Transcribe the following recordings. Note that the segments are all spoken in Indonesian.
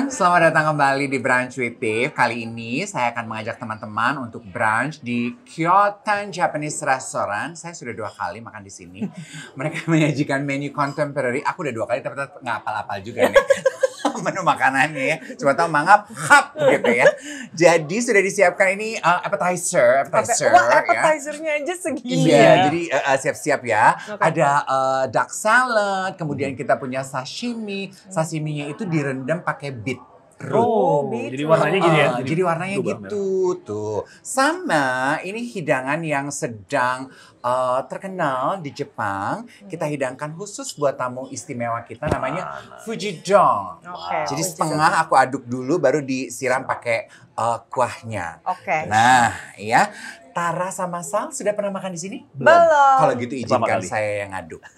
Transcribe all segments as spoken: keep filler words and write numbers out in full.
teman-teman, selamat datang kembali di Brunch with Tiff. Kali ini saya akan mengajak teman-teman untuk brunch di Kyotan Japanese Restaurant. Saya sudah dua kali makan di sini. Mereka menyajikan menu contemporary. Aku udah dua kali tapi tetap nggak apal-apal juga nih. Menu makanannya ya. Cuma tahu mangap, hap gitu ya. Jadi sudah disiapkan ini uh, appetizer, appetizer. Wah, appetizernya ya. Aja segini. Iya, ya. jadi uh, siap-siap ya. Okay. Ada uh, duck salad, kemudian kita punya sashimi. Sashiminya itu direndam pakai beetroot. Oh, jadi warnanya gini ya? Uh, jadi, jadi warnanya gitu merah. Tuh. Sama ini hidangan yang sedang uh, terkenal di Jepang. Kita hidangkan khusus buat tamu istimewa kita namanya Fujidon. Okay. Jadi setengah aku aduk dulu baru disiram pakai uh, kuahnya. Oke. Okay. Nah, ya. Tara sama Sal sudah pernah makan di sini? Belum. Kalau gitu izinkan saya yang aduk.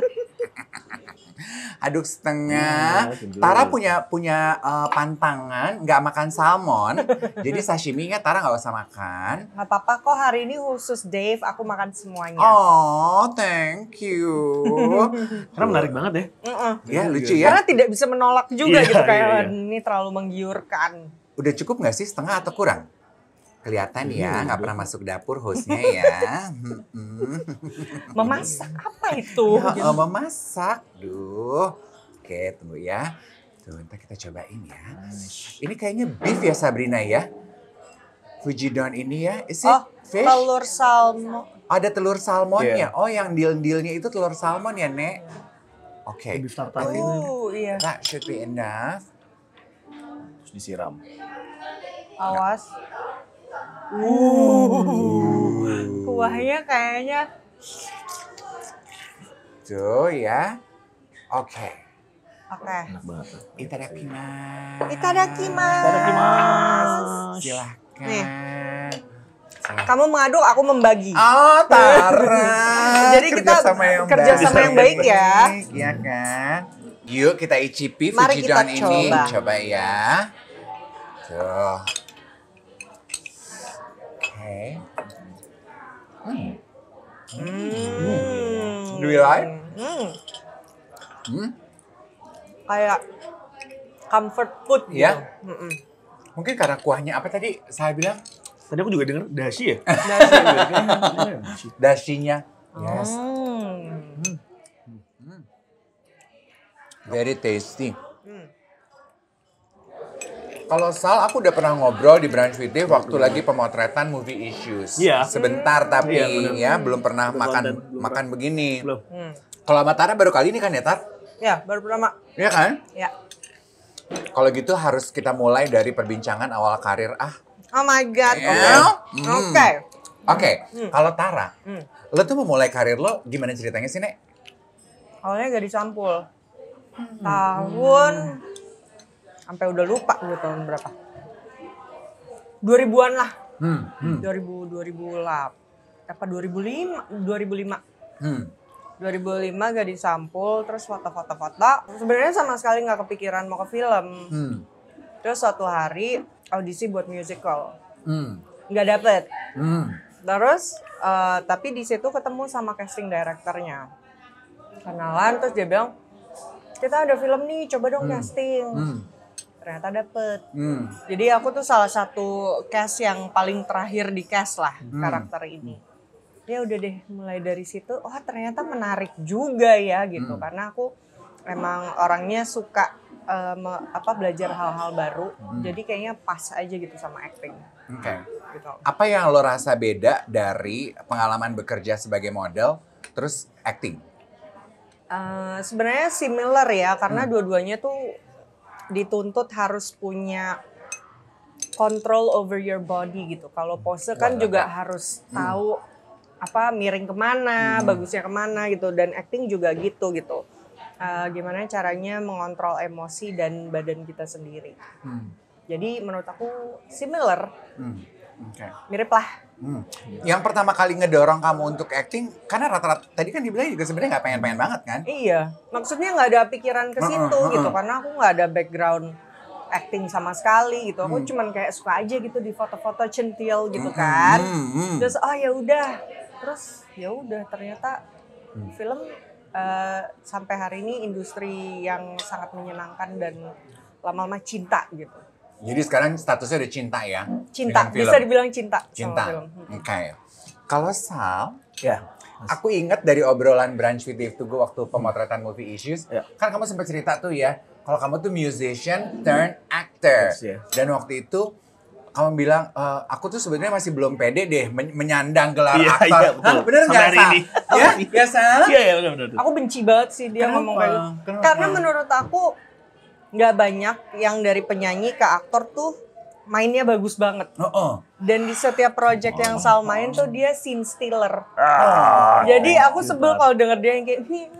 Aduk setengah. Ya, Tara punya punya uh, pantangan nggak makan salmon, jadi sashimi-nya Tara nggak usah makan. Nggak apa-apa kok, hari ini khusus Dave, aku makan semuanya. Oh, thank you. Karena menarik banget ya. Mm -mm. Ya lucu ya. Karena tidak bisa menolak juga iya, gitu kayak iya, iya. ini terlalu menggiurkan. Udah cukup nggak sih setengah atau kurang? Kelihatan ya, nggak pernah masuk dapur hostnya ya. Memasak apa itu? Ya, oh, memasak. Duh. Oke, tunggu ya. Tuh, ntar kita cobain ya. Ini kayaknya beef ya Sabrina ya? Fujidon ini ya. Is it oh, fish? telur salmon. Ada telur salmonnya. Yeah. Oh, yang deal-dealnya itu telur salmon ya, Nek? Oke. Beef tartar ini. Oh, iya. That should be enough. Terus disiram. Awas. Uh. Kuahnya kayaknya. Tuh ya. Oke. Okay. Oke. Okay. Enak banget. Itadakimasu. Itadakimasu. Itadakimasu. Silahkan. Nih. Silahkan. Kamu mengaduk, aku membagi. Oh, Tara. Jadi kita kerjasama yang kerja baik. sama yang baik ya. Iya kan? Yuk kita icipi Mari Fujidon kita ini. coba. Coba ya. Tuh. Oke. Hmm. Hmm. Do you like? Hmm. Hmm? Kayak comfort food gitu. Ya? Mm -mm. Mungkin karena kuahnya apa tadi saya bilang? Tadi aku juga denger dashi ya? Dashi. Dashinya. Yes. Hmm. Hmm. Very tasty. Hmm. Kalau Sal, aku udah pernah ngobrol di Brunch with Tiff waktu lagi pemotretan movie issues. Iya. Sebentar tapi Iya, bener. ya belum pernah Belum makan konten, belum makan begini. Belum. Hmm. Kalau sama Tara baru kali ini kan ya, Tar? Ya, baru pertama. Iya kan? Ya. Kalau gitu harus kita mulai dari perbincangan awal karir. Ah, Oh my god. Oke. Ya. Oke. Hmm. Oke. Oke, Hmm. kalau Tara, Hmm. lo tuh memulai karir lo gimana ceritanya sih, Nek? Awalnya gak dicampur. Tahun sampai udah lupa gue tahun berapa. dua ribuan lah. Hmm. Hmm. dua ribu dua ribu delapan apa dua ribu lima dua ribu lima Hmm. dua ribu lima gak disampul, terus foto-foto-foto. Sebenarnya sama sekali nggak kepikiran mau ke film. Hmm. Terus suatu hari audisi buat musical, Hmm. nggak dapet. Hmm. Terus eh, tapi di situ ketemu sama casting directornya, kenalan, terus dia bilang kita ada film nih, coba dong Hmm. casting. Hmm. Ternyata dapet. Hmm. Jadi aku tuh salah satu cast yang paling terakhir di cast lah Hmm. karakter ini. Ya udah deh, mulai dari situ, oh ternyata menarik juga ya gitu. Hmm. Karena aku emang orangnya suka uh, me- apa belajar hal-hal baru. Hmm. Jadi kayaknya pas aja gitu sama acting. Oke. Gitu. Apa yang lo rasa beda dari pengalaman bekerja sebagai model terus acting? Uh, sebenarnya similar ya, karena Hmm. dua-duanya tuh dituntut harus punya control over your body gitu. Kalau pose kan Wah, juga ada. harus Hmm. tahu apa miring kemana, Hmm. bagusnya kemana gitu. Dan acting juga gitu gitu. Uh, gimana caranya mengontrol emosi dan badan kita sendiri. Hmm. Jadi menurut aku similar, Hmm. Oke. mirip lah. Hmm. Yang pertama kali ngedorong kamu untuk acting, karena rata-rata tadi kan dibilang juga sebenarnya nggak pengen-pengen banget kan? Iya, maksudnya nggak ada pikiran ke situ Uh-uh, uh-uh. gitu, karena aku nggak ada background acting sama sekali gitu. Aku Hmm. cuman kayak suka aja gitu di foto-foto centil gitu kan. Hmm, hmm. Terus oh ya udah, terus ya udah ternyata Hmm. film eh, sampai hari ini industri yang sangat menyenangkan dan lama-lama cinta gitu. Jadi sekarang statusnya udah cinta ya? Cinta, dengan film. bisa dibilang cinta, Cinta. sama film. Oke. Kalau Sal, Ya. aku ingat dari obrolan Brunch with Dave Tugu waktu pemotretan movie issues, Ya. kan kamu sempat cerita tuh ya, kalau kamu tuh musician turn actor. Yes, ya. Dan waktu itu kamu bilang, e, aku tuh sebenarnya masih belum pede deh men- menyandang gelar Iya, aktor. iya, betul. Hah, bener Sampai nggak hari Sal? ini. Ya, ya Sal? Iya, iya, benar benar. Aku benci banget sih dia Kenapa? ngomong kayak gitu. Kenapa? Karena menurut aku nggak banyak yang dari penyanyi ke aktor tuh mainnya bagus banget. Oh, oh. Dan di setiap project yang Sal main tuh dia scene stealer. Ah, Jadi aku gitu sebel banget. kalau denger dia yang kayak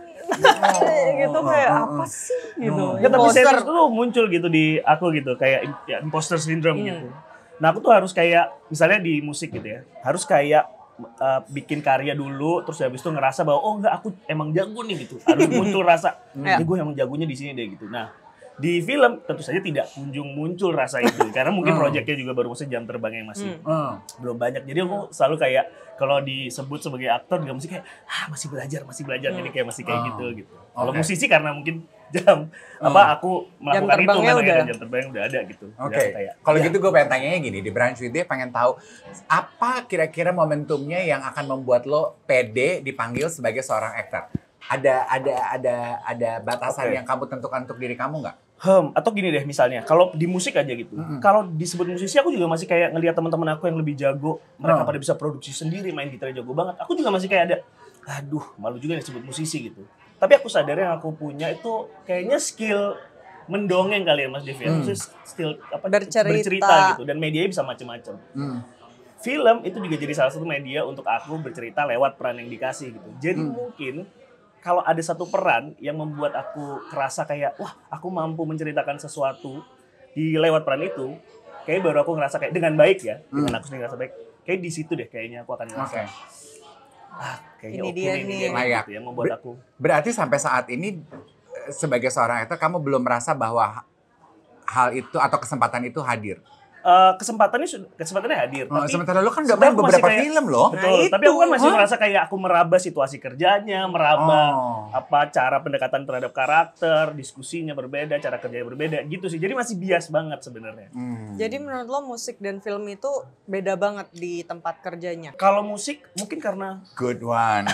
gitu kayak apa sih gitu. Ya, tapi Imposter. serius tuh muncul gitu di aku gitu kayak im- ya, imposter syndrome Hmm. gitu. Nah aku tuh harus kayak misalnya di musik gitu ya, harus kayak uh, bikin karya dulu, terus habis itu ngerasa bahwa oh enggak aku emang jago nih gitu. Harus muncul rasa, Ya. ya gue emang jagonya di sini deh gitu. Nah di film tentu saja tidak kunjung muncul rasa itu karena mungkin Hmm. proyeknya juga baru maksudnya jam terbangnya masih Hmm. Hmm. belum banyak. Jadi aku selalu kayak kalau disebut sebagai aktor juga mesti kayak ah masih belajar, masih belajar. Jadi kayak masih kayak Oh. gitu gitu. Kalau Oke. musisi karena mungkin jam Oh. apa aku melakukan itu terbangnya kan udah. akhirnya jam terbang udah ada gitu. Oke, Udah kayak, kalau ya. gitu gue pengen tanyanya gini, di Brunch with Dave pengen tahu apa kira-kira momentumnya yang akan membuat lo pede dipanggil sebagai seorang aktor? Ada ada ada ada batasan Oke. yang kamu tentukan untuk diri kamu nggak? Hmm, atau gini deh misalnya, kalau di musik aja gitu. Mm-mm. Kalau disebut musisi aku juga masih kayak ngelihat teman-teman aku yang lebih jago, mereka Oh. pada bisa produksi sendiri, main gitar jago banget. Aku juga masih kayak ada aduh, malu juga disebut musisi gitu. Tapi aku sadar yang aku punya itu kayaknya skill mendongeng kali ya Mas Dev ya. Hmm. Maksudnya skill apa Bercerita. bercerita gitu dan media bisa macam-macam. Hmm. Film itu juga jadi salah satu media untuk aku bercerita lewat peran yang dikasih gitu. Jadi Hmm. mungkin kalau ada satu peran yang membuat aku kerasa kayak wah aku mampu menceritakan sesuatu di lewat peran itu, kayak baru aku ngerasa kayak dengan baik ya, Hmm. dengan aku sendiri ngerasa baik. Kayak di situ deh kayaknya aku akan ngerasa Oke. ah kayaknya Ini oke dia nih, nih. ini Layak. gitu yang membuat aku Berarti sampai saat ini eh, sebagai seorang aktor kamu belum merasa bahwa hal itu atau kesempatan itu hadir. Eh, kesempatannya sud- kesempatannya hadir, Oh, tapi sementara lo kan udah sebenarnya main aku masih beberapa kayak- film loh. betul. Nah, Tapi itu. aku kan masih Hah? merasa kayak aku meraba situasi kerjanya, meraba Oh. apa cara pendekatan terhadap karakter, diskusinya berbeda, cara kerjanya berbeda gitu sih. Jadi masih bias banget sebenarnya. Hmm. Jadi menurut lo musik dan film itu beda banget di tempat kerjanya? Kalau musik mungkin karena Good one.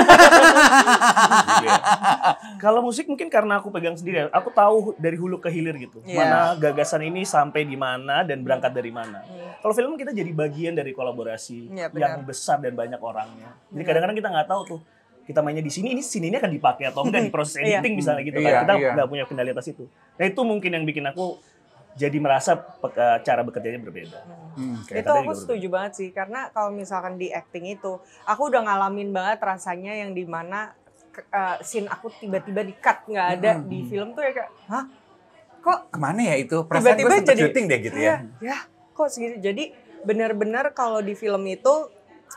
kalau musik mungkin karena aku pegang sendiri. Aku tahu dari hulu ke hilir gitu. Iya. Mana gagasan ini sampai di mana dan berangkat dari mana. Hmm. Kalau film kita jadi bagian dari kolaborasi Iya, yang benar. besar dan banyak orangnya. Jadi Iya. kadang-kadang kita nggak tahu tuh kita mainnya di sini, ini sini ini akan dipakai atau enggak di proses Iya. editing misalnya gitu Iya, kan. Kita iya. nggak punya kendali atas itu. Nah itu mungkin yang bikin aku jadi merasa pe- eh, cara bekerjanya berbeda. Hmm, oke. Itu katanya aku juga setuju banget sih, karena kalau misalkan di acting itu, aku udah ngalamin banget rasanya yang dimana ke- eh, scene aku tiba-tiba di cut nggak ada Hmm. di film tuh ya kayak, hah? Kok Kemana ya itu? Perasaan gue tiba-tiba sempet jadi syuting deh gitu ya. Iya, ya, kok segitu. Jadi benar-benar kalau di film itu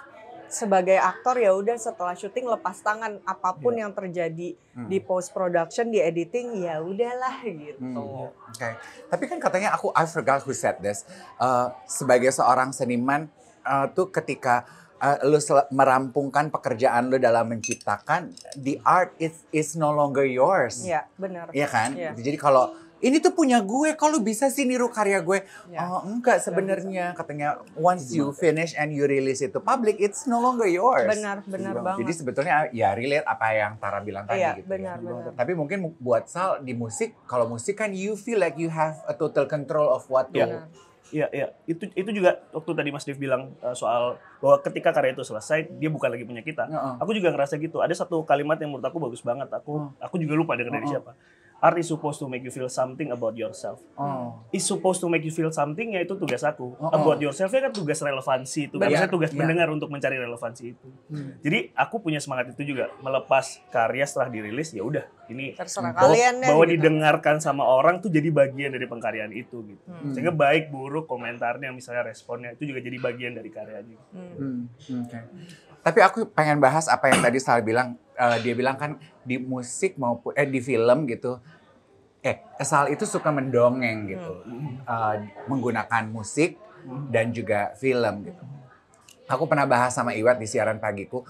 sebagai aktor ya udah setelah syuting lepas tangan apapun yang terjadi Hmm. di post production, di editing ya udahlah gitu. Hmm, Oke, tapi kan katanya aku I forgot who said this. Uh, sebagai seorang seniman uh, tuh ketika uh, lu sel- merampungkan pekerjaan lu dalam menciptakan, the art is is no longer yours. Iya, benar. Iya kan? Iya. Jadi kalau ini tuh punya gue, kalau bisa sih niru karya gue. Ya. Oh enggak sebenarnya, katanya once you finish and you release it to public, it's no longer yours. Benar, benar banget. Jadi sebetulnya ya relate apa yang Tara bilang tadi Iya, gitu. benar, ya. benar. Tapi mungkin buat Sal di musik, kalau musik kan you feel like you have a total control of what to. Iya. Iya, iya. Itu itu juga waktu tadi Mas Dev bilang uh, soal bahwa ketika karya itu selesai, dia bukan lagi punya kita. Heeh. Aku juga ngerasa gitu. Ada satu kalimat yang menurut aku bagus banget. Aku aku juga lupa dengar dari Oh. siapa. Art is supposed to make you feel something about yourself. Oh. Is supposed to make you feel something, ya itu tugas aku. Oh, oh. About yourself kan tugas relevansi itu. Kan Benar. maksudnya tugas Iya. pendengar untuk mencari relevansi itu. Hmm. Jadi aku punya semangat itu juga, melepas karya setelah dirilis ya udah ini Terserah bahwa, kalian deh. bahwa gitu. didengarkan sama orang tuh jadi bagian dari pengkaryaan itu gitu. Hmm. Sehingga baik buruk komentarnya misalnya responnya itu juga jadi bagian dari karyanya. Hmm. Hmm, oke. Tapi aku pengen bahas apa yang tadi Sal bilang. Eh, dia bilang kan di musik maupun eh di film gitu. Eh, Sal itu suka mendongeng gitu, Eh, menggunakan musik dan juga film gitu. Aku pernah bahas sama Iwat di siaran pagiku.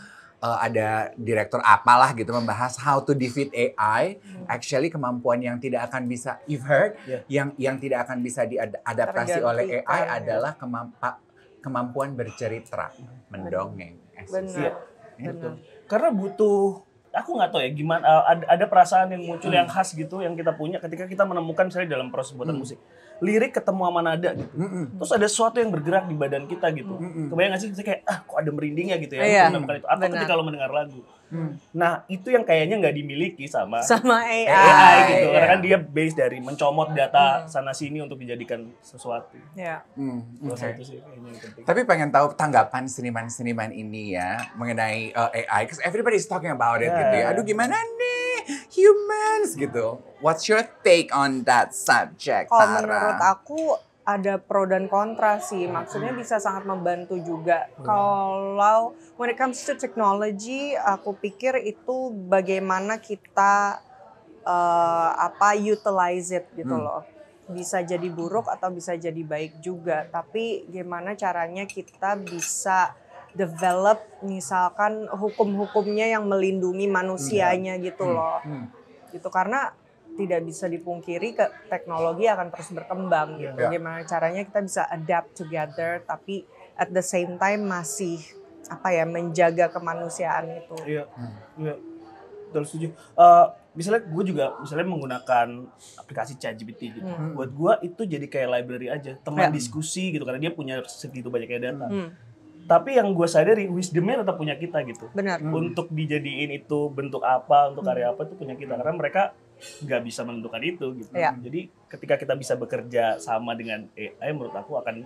uh, ada direktur apalah gitu membahas how to defeat A I. Hmm. Actually kemampuan yang tidak akan bisa, you've heard, yeah. yang yang tidak akan bisa diadaptasi oleh A I ya. Adalah kemampa, kemampuan bercerita, mendongeng. Benar. Benar. Karena butuh, aku nggak tahu ya gimana, uh, ada, ada perasaan yang muncul hmm. yang khas gitu yang kita punya ketika kita menemukan misalnya dalam proses buatan hmm. musik. Lirik ketemu sama nada gitu. Mm-mm. Terus ada sesuatu yang bergerak di badan kita gitu. Mm-mm. Kebayang gak sih kita kayak ah kok ada merindingnya gitu ya. Iya, menemukan itu. Atau ketika lo mendengar lagu. Mm. Nah, itu yang kayaknya nggak dimiliki sama sama A I, A I gitu. iya. Karena kan dia base dari mencomot data mm. sana sini untuk dijadikan sesuatu. Iya. Mm, okay. Itu sih kayaknya yang penting. Tapi pengen tahu tanggapan seniman-seniman ini ya mengenai uh, A I, because everybody is talking about it yeah. gitu ya. Aduh gimana nih humans gitu. What's your take on that subject, Kalau Tara? menurut aku ada pro dan kontra sih. Maksudnya bisa sangat membantu juga. Hmm. Kalau when it comes to technology, aku pikir itu bagaimana kita uh, apa utilize it gitu hmm. loh. Bisa jadi buruk atau bisa jadi baik juga. Tapi gimana caranya kita bisa develop misalkan hukum-hukumnya yang melindungi manusianya hmm. gitu loh. Hmm. Gitu karena tidak bisa dipungkiri ke teknologi akan terus berkembang gitu. Yeah. Gimana caranya kita bisa adapt together tapi at the same time masih apa ya menjaga kemanusiaan itu. Iya. Hmm. Iya. Betul setuju. Uh, misalnya gue juga misalnya menggunakan aplikasi ChatGPT gitu. Hmm. Buat gue itu jadi kayak library aja, teman yeah. diskusi gitu karena dia punya segitu banyaknya data. Hmm. Tapi yang gue sadari wisdomnya tetap punya kita gitu. Benar. Untuk dijadiin itu bentuk apa, untuk karya apa itu punya kita karena mereka nggak bisa menentukan itu gitu. Ya. Jadi ketika kita bisa bekerja sama dengan A I menurut aku akan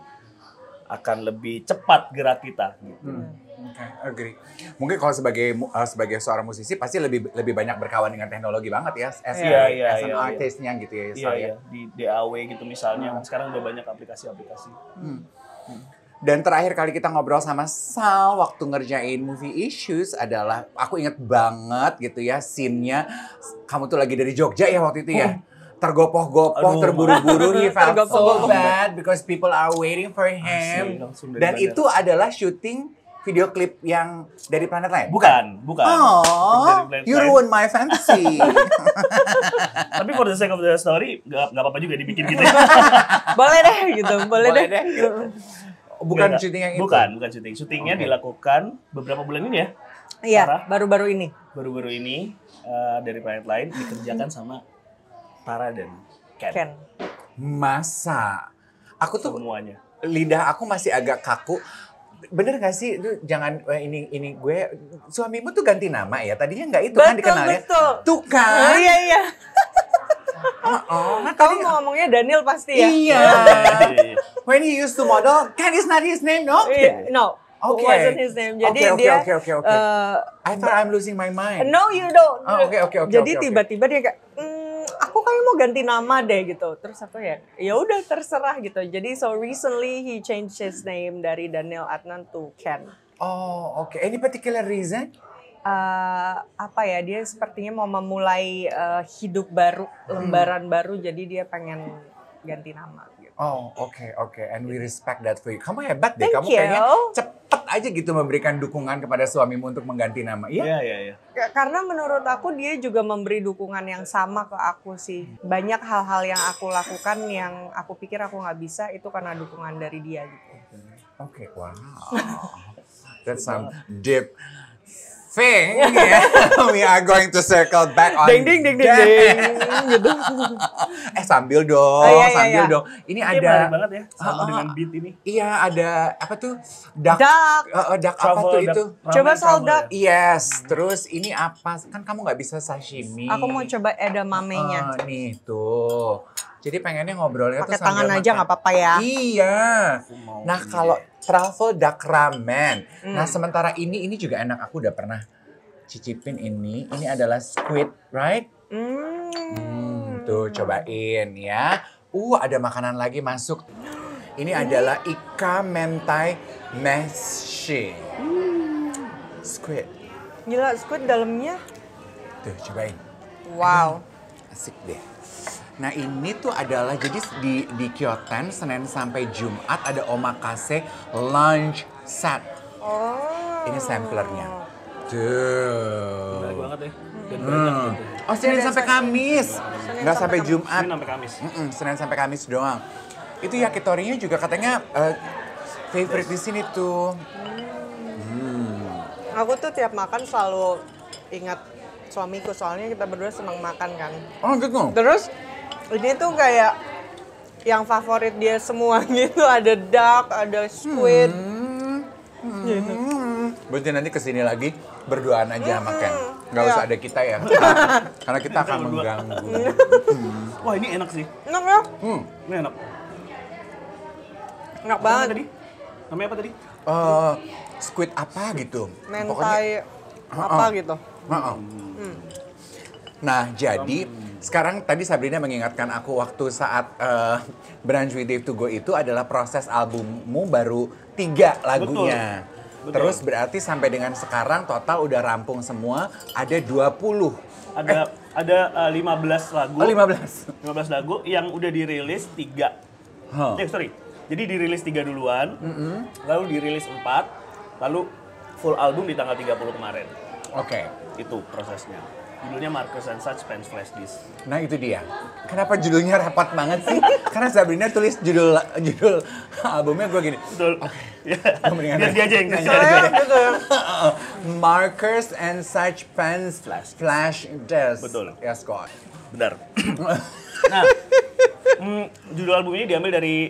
akan lebih cepat gerak kita gitu. Hmm. Oke, okay, agree. Mungkin kalau sebagai uh, sebagai seorang musisi pasti lebih lebih banyak berkawan dengan teknologi banget ya as, yeah, a, yeah, as an yeah, artistnya yeah. gitu ya. Iya, yeah, yeah. Di D A W gitu misalnya hmm. kan sekarang udah banyak aplikasi-aplikasi. Hmm. Hmm. Dan terakhir kali kita ngobrol sama Sal waktu ngerjain movie issues adalah aku inget banget gitu ya scene-nya kamu tuh lagi dari Jogja ya waktu itu ya. Tergopoh-gopoh, terburu-buru, he felt so bad because people are waiting for him. Asli, dan itu adalah syuting video klip yang dari planet lain? Bukan, bukan. Oh, you ruin my fantasy. Tapi for the sake of the story, gak, gak apa-apa juga dibikin gitu. Boleh deh gitu, boleh, boleh deh. deh. Bukan Nggak, syuting yang itu? Bukan, bukan syuting. Syutingnya okay. dilakukan beberapa bulan ini ya? Iya, baru-baru ini. Baru-baru ini uh, dari planet lain dikerjakan sama Tara dan Ken. Ken. Masa? Aku tuh semuanya. Lidah aku masih agak kaku. Bener gak sih? Lu jangan ini ini gue suamimu tuh ganti nama ya. Tadinya nggak itu betul, kan dikenalnya. Betul. Tuh kan? Oh, iya iya. Oh, oh. Nah, kamu mau ngomongnya Daniel pasti ya? Iya. When he used to model, Ken is not his name, no? Yeah, no. Okay. It wasn't his name. Jadi okay, okay, dia okay, okay, okay. Uh, I thought I'm losing my mind. No, you don't. Oh, okay, okay, okay, Jadi okay, tiba-tiba okay. dia kayak, mm, aku kayak mau ganti nama deh gitu. Terus aku ya, ya udah terserah gitu. Jadi so recently he changed his name dari Daniel Adnan to Ken. Oh, oke. Okay. Any particular reason? Uh, apa ya, dia sepertinya mau memulai uh, hidup baru, lembaran hmm. baru. Jadi dia pengen ganti nama. Oh, oke, okay, oke. Okay. And we respect that for you. Kamu hebat deh. Thank Kamu you. kayaknya cepet aja gitu memberikan dukungan kepada suamimu untuk mengganti nama. Iya, iya, iya. Ya. Karena menurut aku dia juga memberi dukungan yang sama ke aku sih. Banyak hal-hal yang aku lakukan yang aku pikir aku nggak bisa itu karena dukungan dari dia gitu. Oke, okay, wow. That's some deep thing. Yeah. We are going to circle back on ding ding ding ding ding gitu. Eh sambil dong, oh, iya, sambil iya. dong. Ini, ini ada banget ya sama uh, dengan beat ini. Iya, ada apa tuh? Duck. Duck. Uh, duck apa tuh itu? Coba sal duck. Ya? Yes. Terus ini apa? Kan kamu nggak bisa sashimi. Aku mau coba edamamenya. Uh, nih tuh. Jadi pengennya ngobrolnya pakai tuh sambil tangan aja nggak apa-apa ya. Iya. Nah kalau truffle duck ramen. Hmm. Nah sementara ini ini juga enak. Aku udah pernah cicipin ini. Ini adalah squid, right? Hmm. hmm tuh cobain ya. Uh ada makanan lagi masuk. Ini hmm. adalah ikan mentai meshi. Hmm. Squid. Gila squid dalamnya. Tuh cobain. Wow. Hmm. Asik deh. Nah ini tuh adalah jadi di di Kyoten Senin sampai Jumat ada omakase lunch set. Oh. Ini samplernya. Tuh. Menarik banget ya. Dan banyak Hmm. gitu. Oh, Senin sampai Kamis. Senin Nggak sampai sampai Kamis. Jumat. Senin sampai Kamis. Mm-mm, Senin sampai Kamis doang. Itu yakitorinya juga katanya eh, favorite di sini tuh. Aku tuh tiap makan selalu ingat suamiku, soalnya kita berdua senang makan kan. Oh gitu. Terus ini tuh kayak yang favorit dia semua gitu, ada duck, ada squid. Gitu. Hmm. Berarti nanti kesini lagi berduaan aja makan. Nggak Iya. usah ada kita ya. Karena kita akan berdua. mengganggu. Wah ini enak sih. Enak ya? Hmm. Ini enak. Enak Apa banget. tadi? Namanya apa tadi? Eh, squid apa gitu? Mentai apa Uh-uh. gitu. Uh-uh. Nah, jadi sekarang tadi Sabrina mengingatkan aku waktu saat eh, Brunch with Dave to Go itu adalah proses albummu baru tiga lagunya. Betul. Terus berarti sampai dengan sekarang total udah rampung semua ada dua puluh. Ada ada uh, lima belas lagu. Oh, lima belas. lima belas lagu yang udah dirilis tiga. Huh. Eh sorry. Jadi dirilis tiga duluan, lalu dirilis empat, lalu full album di tanggal tiga puluh kemarin. Oke. Itu prosesnya. Judulnya Marcus and Such Pens Flash Disk. Nah itu dia. Kenapa judulnya rapat banget sih? Karena Sabrina tulis judul judul albumnya gue gini. Betul. Ya. Mendingan Biar dia aja yang nanya nanya. aja deh. Gitu ya. Markers and such pens Flash. flash disk. Betul. Yes, God. Benar. Nah, mm, judul album ini diambil dari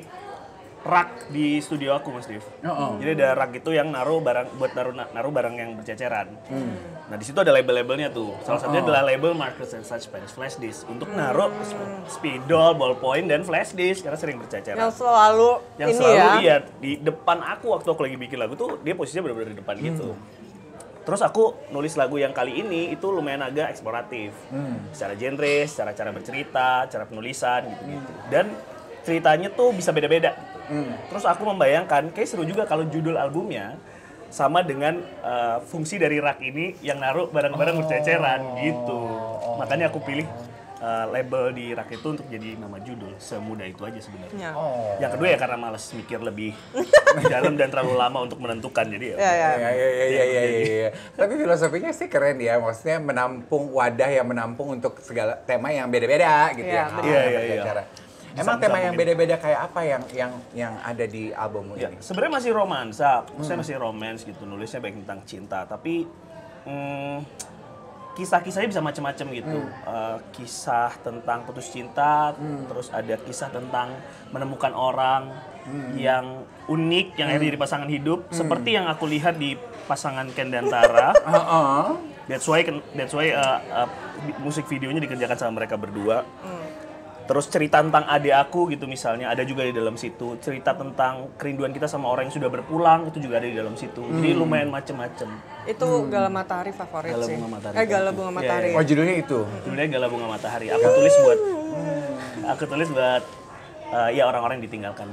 rak di studio aku, Mas Div. Oh, oh. Jadi ada rak itu yang naruh barang buat naruh naruh barang yang berceceran. Nah, di situ ada label-labelnya tuh. Salah satunya Oh. adalah label Markers and Such Pens Flash Disk untuk naruh spidol, ballpoint dan flash disk karena sering berceceran. Yang selalu Yang ini selalu ya. iya di depan aku waktu aku lagi bikin lagu tuh dia posisinya benar-benar di depan gitu. Terus aku nulis lagu yang kali ini itu lumayan agak eksploratif. Secara genre, secara cara bercerita, cara penulisan gitu-gitu. Dan ceritanya tuh bisa beda-beda. Terus aku membayangkan kayak seru juga kalau judul albumnya sama dengan uh, fungsi dari rak ini yang naruh barang-barang berceceran gitu. Makanya aku pilih uh, label di rak itu untuk jadi nama judul. Semudah itu aja sebenarnya. Ya. Oh. Yang kedua ya karena males mikir lebih dalam dan terlalu lama untuk menentukan jadi ya. Ya, ya. Iya, iya, iya, iya, iya, iya. Tapi filosofinya sih keren ya, maksudnya menampung wadah yang menampung untuk segala tema yang beda-beda gitu Iya, ya. benar. Iya, iya, iya. Cara. Bisa- Emang bisa tema yang mungkin. beda-beda kayak apa yang yang yang ada di albummu Ya, ini? sebenarnya masih romansa, saya masih romance gitu, nulisnya baik tentang cinta, tapi hmm, kisah-kisahnya bisa macam-macam gitu. Eh, kisah tentang putus cinta, terus ada kisah tentang menemukan orang yang unik, yang akhirnya jadi pasangan hidup, seperti yang aku lihat di pasangan Ken dan Tara. Heeh. That's why, that's why uh, uh, musik videonya dikerjakan sama mereka berdua. Terus cerita tentang adik aku gitu misalnya ada juga di dalam situ. Cerita tentang kerinduan kita sama orang yang sudah berpulang itu juga ada di dalam situ. Jadi lumayan macem-macem. Itu Gala Matahari favorit Gala sih. Bunga Matahari. Eh Gala Bunga Iya, Matahari. Oh judulnya itu. Judulnya Gala Bunga Matahari. Aku tulis buat aku tulis buat uh, ya orang-orang yang ditinggalkan.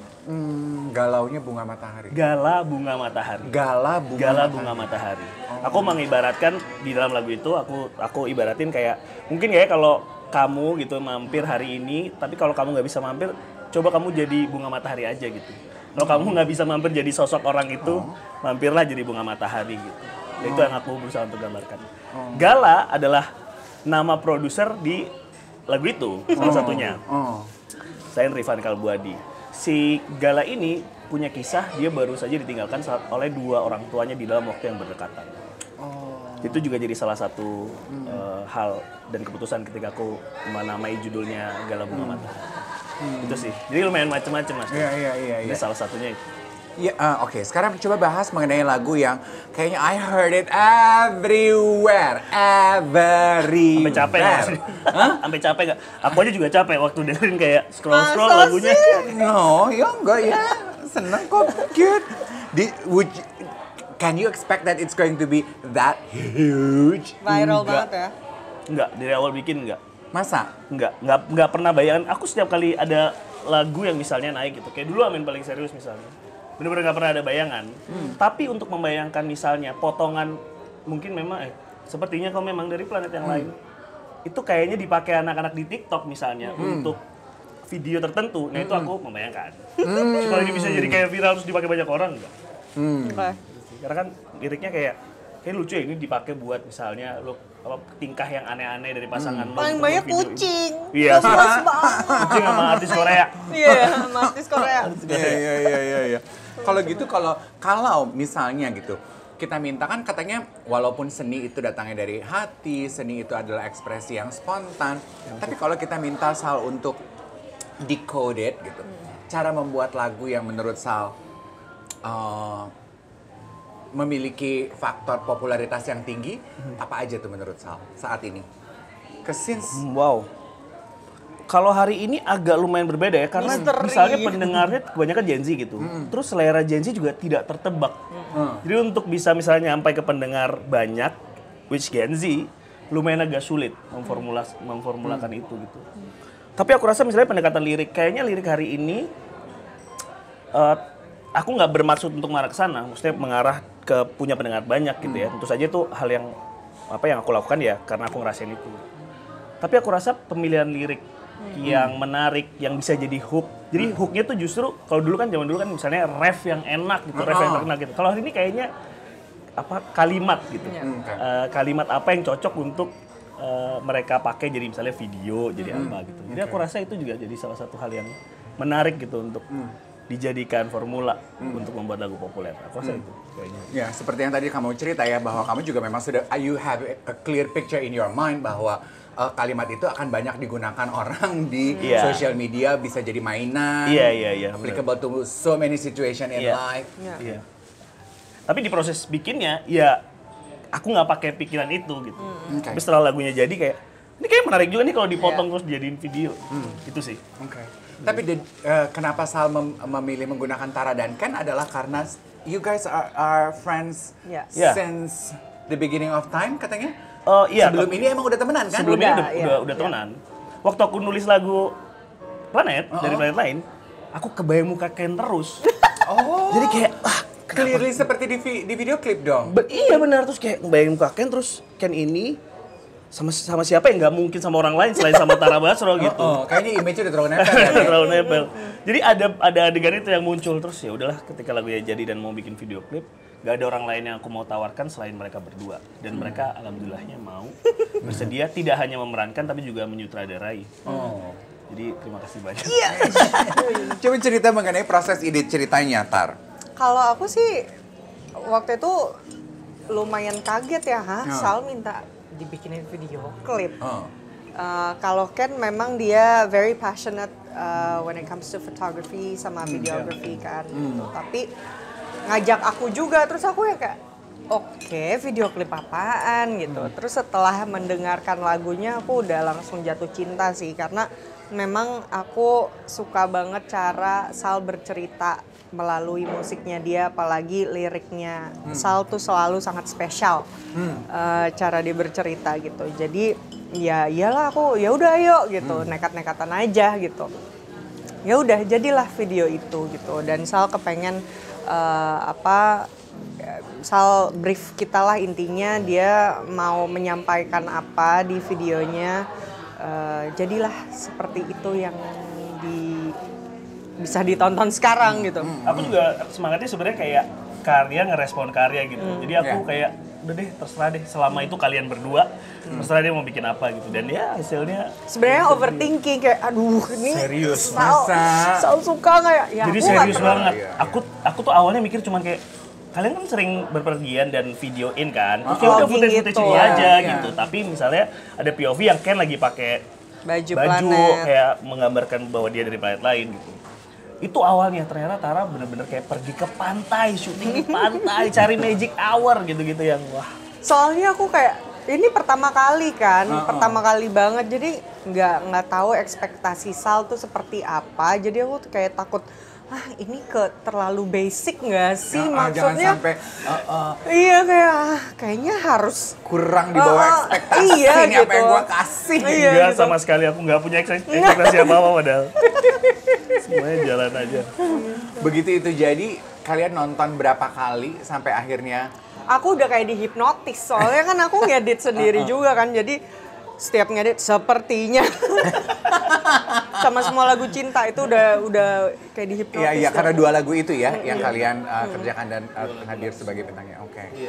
Hmm, galaunya bunga matahari. Gala Bunga Matahari. Gala bunga. Gala matahari. Bunga Matahari. Aku mengibaratkan di dalam lagu itu aku aku ibaratin kayak mungkin ya kalau kamu gitu mampir hari ini, tapi kalau kamu nggak bisa mampir, coba kamu jadi bunga matahari aja gitu. Kalau kamu nggak bisa mampir jadi sosok orang itu, mampirlah jadi bunga matahari gitu. Ya, itu yang aku berusaha untuk gambarkan. Gala adalah nama produser di lagu itu salah satunya. Oh. Saya Rifan Kalbuadi. Si Gala ini punya kisah dia baru saja ditinggalkan saat oleh dua orang tuanya di dalam waktu yang berdekatan. Itu juga jadi salah satu uh, hal dan keputusan ketika aku menamai judulnya Gala Bunga Matahari. Itu sih. Jadi lumayan macam-macam Mas. Iya, iya, iya, Ini iya. salah satunya itu. Ya, eh, oke. Sekarang coba bahas mengenai lagu yang kayaknya I heard it everywhere, everywhere. Sampai capek nggak Mas? Sampai capek nggak? Aku aja juga capek waktu dengerin kayak scroll-scroll Masa lagunya. No, ya enggak ya. Seneng kok, cute. Di, would you- can you expect that it's going to be that huge? Viral Enggak. banget ya. Enggak, dari awal bikin enggak. Masa? Enggak, enggak, enggak pernah bayangan. Aku setiap kali ada lagu yang misalnya naik gitu, kayak dulu Amin Paling Serius misalnya. Bener-bener nggak pernah ada bayangan. Tapi untuk membayangkan misalnya potongan, mungkin memang, eh, sepertinya kau memang dari planet yang lain. Itu kayaknya dipakai anak-anak di TikTok misalnya, untuk video tertentu. Nah itu aku membayangkan. Kalau ini bisa jadi kayak viral terus dipakai banyak orang, enggak. Hmm. Oke. Karena kan liriknya kayak, kayak lucu ya ini dipakai buat misalnya lo apa tingkah yang aneh-aneh dari pasangan lo. Paling gitu, banyak video. kucing. Iya, Gemes banget. kucing sama artis Korea. Iya, sama artis Korea. Iya iya iya iya. iya. Kalau gitu kalau kalau misalnya gitu kita minta kan katanya walaupun seni itu datangnya dari hati, seni itu adalah ekspresi yang spontan. Tapi kalau kita minta Sal untuk decoded gitu, cara membuat lagu yang menurut Sal uh, memiliki faktor popularitas yang tinggi, apa aja tuh menurut Sal saat ini? Kesins. Wow. Kalau hari ini agak lumayan berbeda ya, karena Misteri. misalnya pendengarnya kebanyakan Gen Z gitu. Terus selera Gen Z juga tidak tertebak. Jadi untuk bisa misalnya sampai ke pendengar banyak, which Gen Z, lumayan agak sulit memformulas, memformulakan itu gitu. Tapi aku rasa misalnya pendekatan lirik, kayaknya lirik hari ini, uh, aku nggak bermaksud untuk mengarah ke sana, maksudnya mengarah ke punya pendengar banyak gitu ya. Tentu saja itu hal yang apa yang aku lakukan ya karena aku ngerasain itu. Tapi aku rasa pemilihan lirik yang menarik, yang bisa jadi hook. Jadi hooknya tuh justru kalau dulu kan zaman dulu kan misalnya ref yang enak gitu, ref yang terkenal gitu. Kalau hari ini kayaknya apa kalimat gitu, uh, kalimat apa yang cocok untuk uh, mereka pakai jadi misalnya video, jadi apa gitu. Jadi aku rasa itu juga jadi salah satu hal yang menarik gitu untuk dijadikan formula untuk membuat lagu populer. Aku rasa itu kayaknya. Ya, seperti yang tadi kamu cerita ya bahwa kamu juga memang sudah you have a clear picture in your mind bahwa uh, kalimat itu akan banyak digunakan orang di Yeah. social media, bisa jadi mainan, Iya, iya, iya, applicable to so many situation in Iya. life. Iya. Tapi di proses bikinnya ya aku nggak pakai pikiran itu gitu. Oke. Tapi setelah lagunya jadi kayak ini kayak menarik juga nih kalau dipotong terus dijadiin video. Itu sih. Oke. Tapi the- uh, kenapa Sal mem- memilih menggunakan Tara dan Ken adalah karena you guys are, are friends Yes. Yeah. since the beginning of time katanya? Oh iya. Sebelum ini emang udah temenan kan? sebelum ini Udah, udah iya, udah, udah iya. temenan. Waktu aku nulis lagu Planet dari Planet lain, aku kebayang muka Ken terus. Oh. Jadi kayak ah Clearly seperti di, vi- di video klip dong. Be- iya benar, terus kayak ngebayangin muka Ken, terus Ken ini sama sama siapa yang nggak mungkin sama orang lain selain sama Tara Basro gitu. Oh, kayaknya image-nya udah terlalu nempel ya. Udah terlalu nempel. Jadi ada ada adegan itu yang muncul terus ya udahlah ketika lagunya jadi dan mau bikin video klip, nggak ada orang lain yang aku mau tawarkan selain mereka berdua dan mereka alhamdulillahnya mau bersedia tidak hanya memerankan tapi juga menyutradarai. Oh. Jadi terima kasih banyak. Coba cerita mengenai proses ide ceritanya, Tar. Kalau aku sih waktu itu lumayan kaget ya, Hah? Ya. Sal minta dibikinin video klip. Oh. Uh, kalau Ken memang dia very passionate uh, when it comes to photography sama videography kan. Gitu. Tapi ngajak aku juga, terus aku ya kayak oke video klip apaan gitu. Terus setelah mendengarkan lagunya aku udah langsung jatuh cinta sih karena memang aku suka banget cara Sal bercerita melalui musiknya dia, apalagi liriknya. Sal tuh selalu sangat spesial uh, cara dia bercerita gitu. Jadi ya iyalah aku ya udah ayo gitu, nekat-nekatan aja gitu. Ya udah jadilah video itu gitu. Dan Sal kepengen uh, apa Sal brief kita lah intinya dia mau menyampaikan apa di videonya. Uh, jadilah seperti itu yang di bisa ditonton sekarang gitu. Aku juga semangatnya sebenarnya kayak karya ngerespon karya gitu. Jadi aku Yeah. kayak udah deh terserah deh selama itu kalian berdua terserah dia mau bikin apa gitu dan ya hasilnya Sebenarnya overthinking kayak aduh ini Serius, Sal, masa? Sal suka nggak ya? Ya jadi aku nggak serius terlalu- banget. Iya, Aku aku tuh awalnya mikir cuman kayak kalian kan sering berpergian dan videoin kan. Terus ya Oh, udah footage footage gitu. ini aja Iya. gitu. Tapi misalnya ada P O V yang Ken lagi pakai baju, baju planet. kayak menggambarkan bahwa dia dari planet lain gitu. Itu awalnya ternyata Tara bener-bener kayak pergi ke pantai, syuting di pantai, cari magic hour gitu-gitu yang wah. Soalnya aku kayak ini pertama kali kan, Uh-uh. pertama kali banget. Jadi nggak nggak tahu ekspektasi Sal tuh seperti apa. Jadi aku tuh kayak takut, ah ini ke terlalu basic nggak sih Ah, ah, jangan maksudnya? sampai uh, uh, Iya kayak ah, kayaknya harus kurang di bawah Uh, uh, ekspektasi iya, ini apa yang gitu. gua kasih. Iya, Enggak gitu. sama sekali aku nggak punya ekspek- ekspektasi apa-apa padahal. Semuanya jalan aja. Begitu itu jadi, kalian nonton berapa kali sampai akhirnya aku udah kayak dihipnotis soalnya kan aku ngedit sendiri juga kan jadi setiap ngedit sepertinya sama semua lagu cinta itu udah udah kayak dihipnotis. Iya, iya, dah. karena dua lagu itu ya yang kalian uh, kerjakan dan uh, hadir sebagai bintangnya. Oke. Iya.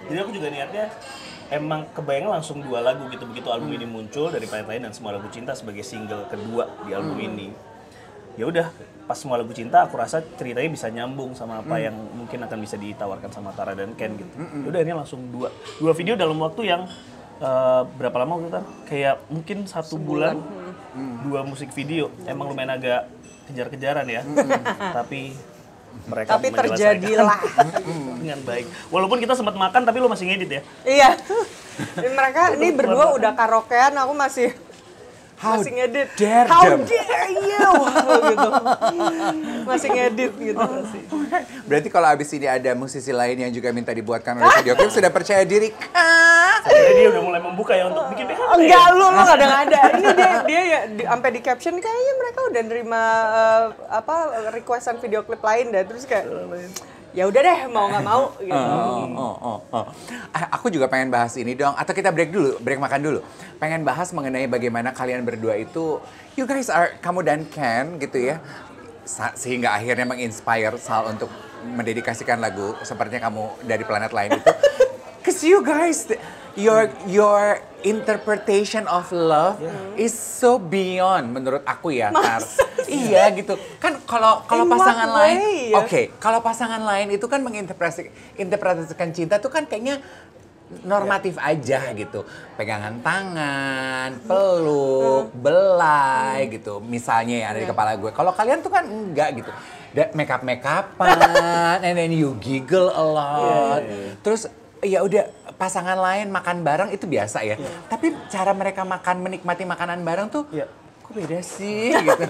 Jadi aku juga niatnya emang kebayang langsung dua lagu gitu begitu album ini muncul dari Planet Lain dan Semua Lagu Cinta sebagai single kedua di album hmm. ini. Ya udah, pas Semua Lagu Cinta aku rasa ceritanya bisa nyambung sama apa hmm. yang mungkin akan bisa ditawarkan sama Tara dan Ken gitu. Hmm. Ya udah ini langsung dua dua video dalam waktu yang uh, berapa lama waktu itu? Kayak mungkin satu bulan, hmm. dua musik video. Emang lumayan agak kejar-kejaran ya. Hmm. Tapi mereka tapi terjadilah dengan baik. Walaupun kita sempat makan tapi lo masih ngedit ya? Iya. Mereka ini berdua udah karaokean, aku masih How masih ngedit. Dare How them. dare you gitu. Masih ngedit gitu. Berarti kalau abis ini ada musisi lain yang juga minta dibuatkan oleh video klip sudah percaya diri kah? Sebenarnya dia udah mulai membuka ya untuk bikin P H P. Enggak, lu lu kadang ada. Ini dia dia ya di, sampai di caption kayaknya mereka udah nerima uh, apa requestan video klip lain deh. Terus kayak ya udah deh mau nggak mau gitu. Oh, oh, oh, oh. Aku juga pengen bahas ini dong. Atau kita break dulu, break makan dulu. Pengen bahas mengenai bagaimana kalian berdua itu, you guys are, kamu dan Ken gitu ya, sehingga akhirnya menginspire Sal untuk mendedikasikan lagu sepertinya kamu dari planet lain itu. Cause you guys, your your interpretation of love yeah. is so beyond menurut aku ya, Tar. Iya gitu. Kan kalau kalau pasangan lain, oke, okay, kalau pasangan lain itu kan menginterpretasikan interpretasikan cinta tuh kan kayaknya normatif yeah. aja yeah. gitu. Pegangan tangan, peluk, hmm. belai hmm. gitu. Misalnya yang ada yeah. di kepala gue. Kalau kalian tuh kan enggak gitu. Make up make upan, and then you giggle a lot. Yeah, yeah. Terus ya udah pasangan lain makan bareng itu biasa ya. Yeah. Tapi cara mereka makan menikmati makanan bareng tuh yeah. kok beda sih gitu.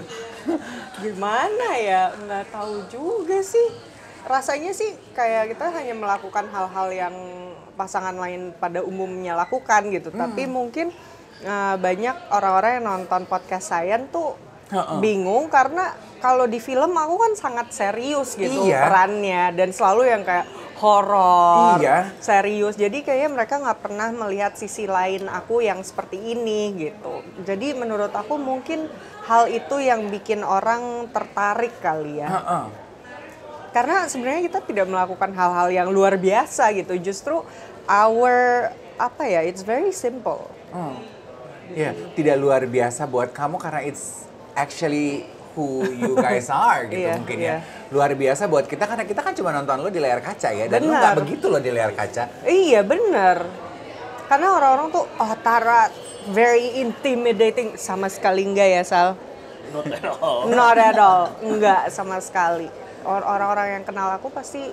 Gimana ya? Nggak tahu juga sih. Rasanya sih kayak kita hanya melakukan hal-hal yang pasangan lain pada umumnya lakukan gitu. Hmm. Tapi mungkin uh, banyak orang-orang yang nonton podcast saya tuh uh-uh. bingung karena kalau di film aku kan sangat serius gitu iya. perannya dan selalu yang kayak horor, iya. serius. Jadi kayaknya mereka nggak pernah melihat sisi lain aku yang seperti ini gitu. Jadi menurut aku mungkin hal itu yang bikin orang tertarik kali ya. Uh-uh. Karena sebenarnya kita tidak melakukan hal-hal yang luar biasa gitu. Justru our apa ya, it's very simple. Hmm. Ya, yeah, tidak luar biasa buat kamu karena it's actually who you guys are gitu yeah, mungkin yeah. ya. Luar biasa buat kita karena kita kan cuma nonton lo di layar kaca ya. Dan lo nggak begitu lo di layar kaca. Iya benar. Karena orang-orang tuh, oh Tara very intimidating. Sama sekali enggak ya Sal? Not at all. Not at all. Enggak sama sekali. Orang-orang yang kenal aku pasti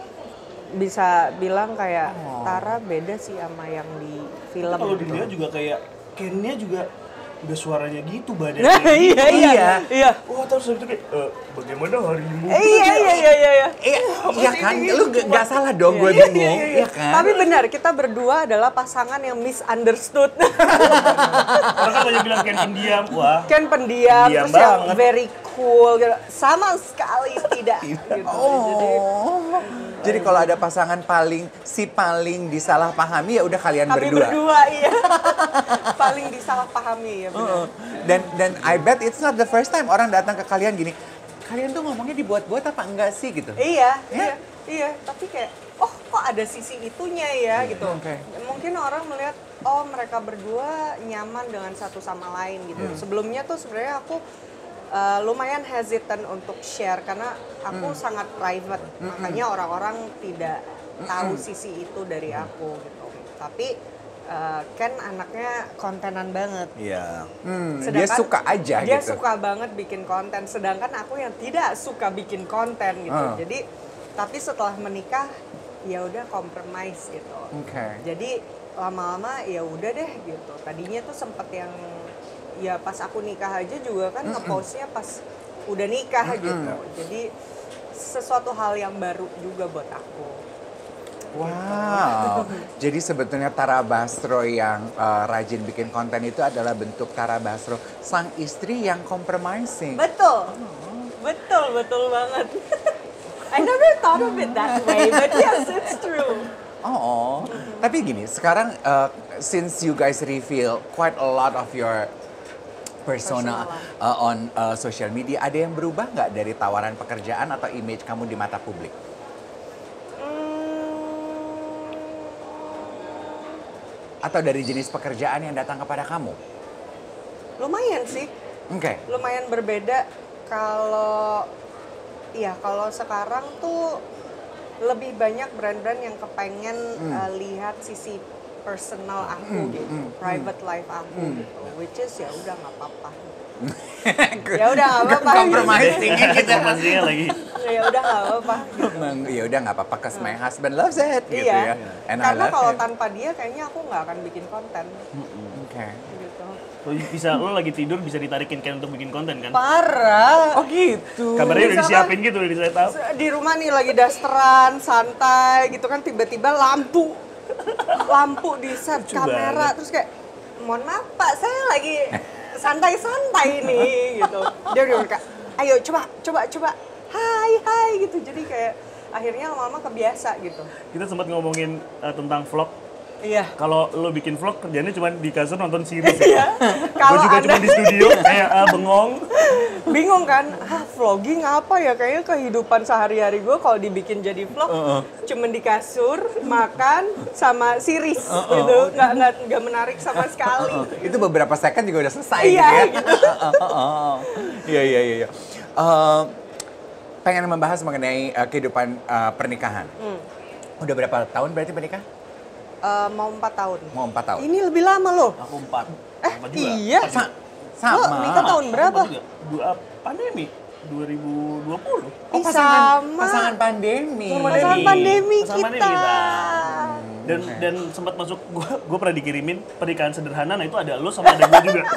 bisa bilang kayak oh. Tara beda sih sama yang di film. Kalau gitu. dilihat juga kayak Ken-nya juga udah suaranya gitu badannya. Nah, gitu. iya, iya, iya. Wah, terus itu kayak, e, bagaimana harimu? Iya, iya, iya, iya, iya. Iya kan, lu gak salah dong gue bingung. Iya, iya, iya. Kan? Tapi benar, kita berdua adalah pasangan yang misunderstood. Orang kan banyak bilang Ken pendiam, wah. Ken pendiam, pendiam terus banget. yang very cool. Gitu. Sama sekali tidak. Gitu. Oh. Jadi kalau ada pasangan paling, si paling disalahpahami ya udah kalian Kami berdua. Kami berdua, iya. Paling disalahpahami ya. Uh, dan dan I bet it's not the first time orang datang ke kalian gini, kalian tuh ngomongnya dibuat-buat apa enggak sih gitu? Iya, yeah? iya, iya. Tapi kayak, oh kok ada sisi itunya ya gitu. Okay. Mungkin orang melihat, oh mereka berdua nyaman dengan satu sama lain gitu. Hmm. Sebelumnya tuh sebenarnya aku uh, lumayan hesitant untuk share karena aku hmm. sangat private. Hmm. Makanya orang-orang tidak tahu hmm. sisi itu dari aku gitu. Tapi Uh, Ken anaknya kontenan banget. Iya. Hmm, dia suka aja dia gitu. Dia suka banget bikin konten. Sedangkan aku yang tidak suka bikin konten gitu. Uh. Jadi, tapi setelah menikah, ya udah compromise gitu. Oke. Okay. Jadi lama-lama ya udah deh gitu. Tadinya tuh sempet yang ya pas aku nikah aja juga kan mm-mm. nge-postnya pas udah nikah mm-mm. gitu. Jadi sesuatu hal yang baru juga buat aku. Wow, jadi sebetulnya Tara Basro yang uh, rajin bikin konten itu adalah bentuk Tara Basro, sang istri yang compromising. Betul, oh. betul, betul banget. I never thought of it that way, but yes, it's true. Oh, mm-hmm. Tapi gini, sekarang uh, since you guys reveal quite a lot of your persona uh, on uh, social media, ada yang berubah nggak dari tawaran pekerjaan atau image kamu di mata publik? atau dari jenis pekerjaan yang datang kepada kamu? Lumayan sih. Oke. Lumayan berbeda. Kalau ya kalau sekarang tuh lebih banyak brand-brand yang kepengen Hmm. uh, lihat sisi personal aku Hmm, gitu, hmm, private life aku Hmm. gitu. Which is ya udah nggak apa-apa. Ya udah nggak apa-apa. Compromising gitu. Informasinya lagi. Ya udah nggak apa-apa. Emang, ya udah nggak apa-apa, cause my husband loves it gitu Iya. ya. And I Karena love kalau it. tanpa dia kayaknya aku nggak akan bikin konten. Oke. Gitu. Lo bisa lo lagi tidur bisa ditarikin Ken untuk bikin konten kan? Parah. Oh gitu. Kabarnya udah Misalkan- disiapin gitu, udah saya tahu. Di rumah nih lagi dasteran, santai gitu kan, tiba-tiba lampu. Lampu di set Lucu kamera, banget. terus kayak, mohon maaf Pak, saya lagi santai-santai nih gitu. Dia udah kayak, ayo coba, coba, coba, hai, hai gitu. Jadi kayak akhirnya lama-lama kebiasa gitu. Kita sempat ngomongin uh, tentang vlog. Iya. Kalau lo bikin vlog kerjanya cuma di kasur nonton series. Iya. Gue Kalau juga cuma Anda di studio kayak uh, bengong. bingung kan, ah vlogging apa ya? Kayaknya kehidupan sehari-hari gue kalau dibikin jadi vlog, Uh-uh. cuman di kasur, makan, sama series gitu. Nggak, nggak, nggak menarik sama sekali. Oh, itu beberapa second juga udah selesai Iya, gitu ya. gitu. Iya iya iya. iya. Eh, pengen membahas mengenai eh, kehidupan eh, pernikahan. Hmm. Udah berapa tahun berarti menikah? Eh, mau empat tahun. Mau empat tahun. Ini lebih lama loh. Aku empat. Eh, Sama juga. iya. Pas juga. Sa- Lo sama. nikah tahun berapa? Aku juga. Dua, pandemi dua ribu dua puluh. Oh, Ih, pasangan, sama. pasangan pandemi. Pasangan Pasangan pandemi Pasangan kita. pandemi kita. Dan dan sempat masuk gua gua pernah dikirimin pernikahan sederhana, nah itu ada lo sama ada gua juga.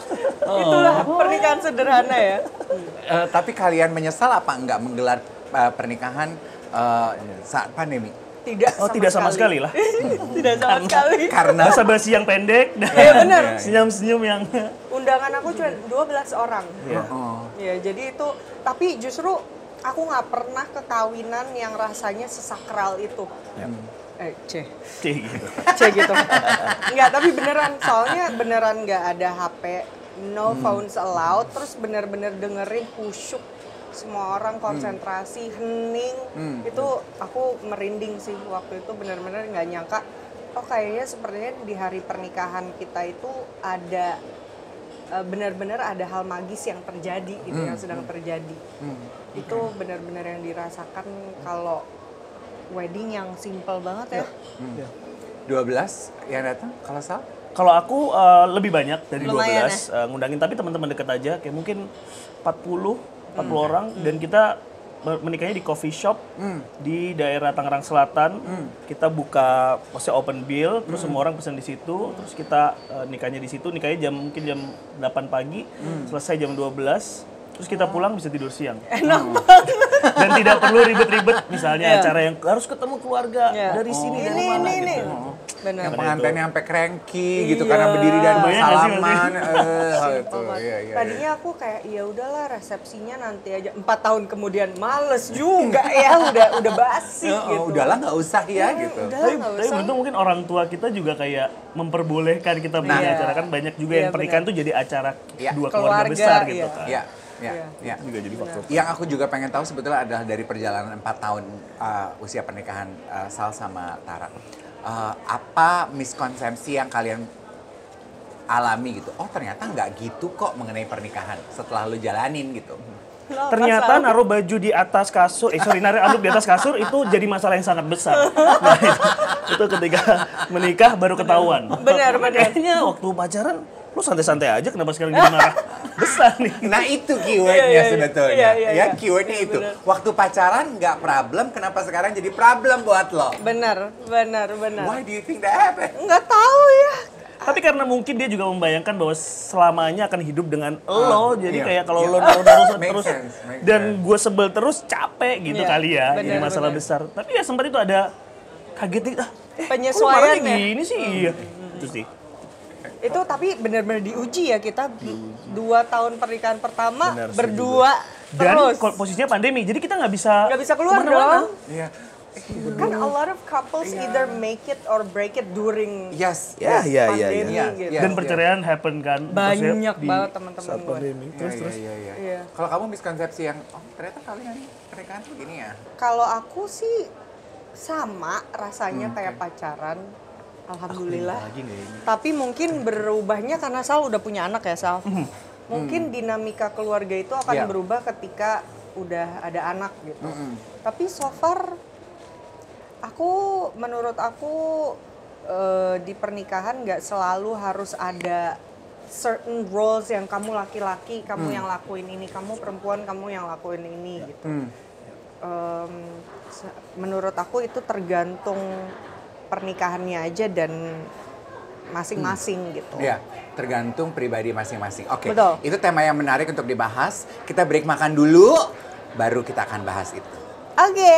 Itulah pernikahan sederhana ya. Eh, tapi kalian menyesal apa enggak menggelar eh, pernikahan eh, saat pandemi? Tidak Oh, tidak sama sekali lah. Tidak sama sekali. Karena Basa basi yang pendek dan Iya benar. senyum-senyum yang Undangan aku cuma dua belas orang. Iya. Oh. Ya, jadi itu, tapi justru aku nggak pernah ke kawinan yang rasanya sesakral itu. Eh, C. C gitu. C gitu. Enggak, tapi beneran, soalnya beneran nggak ada H P, no phones allowed, terus bener-bener dengerin khusyuk, semua orang konsentrasi, hening, Hmm. itu aku merinding sih waktu itu, bener-bener nggak nyangka, oh kayaknya sepertinya di hari pernikahan kita itu ada eh, benar-benar ada hal magis yang terjadi gitu, Hmm. yang sedang terjadi. Hmm. Itu benar-benar yang dirasakan kalau wedding yang simple banget ya. Iya. dua belas yang datang kalau Sal? Kalau aku uh, lebih banyak dari Lumayan dua belas uh, ngundangin, tapi teman-teman deket aja kayak mungkin empat puluh orang dan kita ber- menikahnya di coffee shop Hmm. di daerah Tangerang Selatan. Kita buka maksudnya open bill, terus semua orang pesan di situ, terus kita uh, nikahnya di situ, nikahnya jam mungkin jam delapan pagi, selesai jam dua belas. Terus kita pulang bisa tidur siang. Enak banget. Dan tidak perlu ribet-ribet misalnya Iya. acara yang harus ketemu keluarga Iya. dari sini Ini, dari mana ini, ini. gitu. Benar. Yang pengantinnya sampai cranky gitu Iya. karena berdiri dan Bayang nggak sih, bersalaman. nggak Eh, Simpel itu. banget. Iya, iya, Tadinya iya. aku kayak ya udahlah resepsinya nanti aja. Empat tahun kemudian males juga ya, udah udah basi Oh, gitu. udahlah nggak usah ya Hmm, gitu. udah. Tapi, nggak tapi usah. beruntung mungkin orang tua kita juga kayak memperbolehkan kita punya Iya. acara, kan banyak juga Iya, yang pernikahan benar. tuh jadi acara Iya. dua keluarga, Keluarga, besar gitu iya. kan. Iya, iya, Iya. iya. Juga jadi faktor. Yang aku juga pengen tahu sebetulnya adalah dari perjalanan empat tahun uh, usia pernikahan uh, Sal sama Tara. Uh, apa miskonsepsi yang kalian alami gitu? Oh ternyata nggak gitu kok mengenai pernikahan setelah lu jalanin gitu. Loh, Ternyata pasal- naruh baju di atas kasur, eh sorry naruh anduk di atas kasur itu jadi masalah yang sangat besar. Nah, itu, itu ketika menikah baru ketahuan. Benar, benar. Kayaknya waktu pacaran lu santai-santai aja, kenapa sekarang jadi marah besar nih? Nah itu keywordnya Iya, iya, iya. sebetulnya. Iya, iya, ya iya. keywordnya Iya, itu. benar. Waktu pacaran nggak problem, kenapa sekarang jadi problem buat lo? Benar, benar, benar. Why do you think that happened? Nggak tahu ya. Tapi karena mungkin dia juga membayangkan bahwa selamanya akan hidup dengan lo, jadi iya. kayak kalau Iya. lo naruh-naruh Make terus sense, make dan sense. gue sebel terus capek gitu Iya, kali ya, benar, jadi masalah benar. besar. Tapi ya sempat itu ada kaget nih, ah, eh, Penyesuaian kok lu marahnya ya? gini sih, iya. Itu sih. Itu tapi benar-benar diuji ya kita dua tahun pernikahan pertama Benar sih berdua Dan terus. ko- posisinya pandemi, jadi kita nggak bisa Nggak bisa keluar kemana-mana. dong. Iya. Kan a lot of couples either make it or break it during Yes. Ya, yes. ya, ya, pandemi ya. gitu. Iya, Dan iya. perceraian happen kan. maksudnya Banyak di banget teman-teman saat gue. pandemi. Iya, Terus iya, terus. iya, iya. Iya. Kalau kamu miskonsepsi yang, oh ternyata kalian pernikahan tuh gini ya? Kalau aku sih sama rasanya Hmm, kayak oke. pacaran. Alhamdulillah. Lagi nggak ini? Tapi mungkin berubahnya karena Sal udah punya anak ya Sal. Mungkin dinamika keluarga itu akan Yeah. berubah ketika udah ada anak gitu. Mm-mm. Tapi so far, aku menurut aku eh, di pernikahan nggak selalu harus ada certain roles yang kamu laki-laki, kamu yang lakuin ini, kamu perempuan, kamu yang lakuin ini gitu. Hmm. Em, se- menurut aku itu tergantung pernikahannya aja dan masing-masing gitu. Ya, tergantung pribadi masing-masing. Oke, Betul. itu tema yang menarik untuk dibahas. Kita break makan dulu, baru kita akan bahas itu. Oke,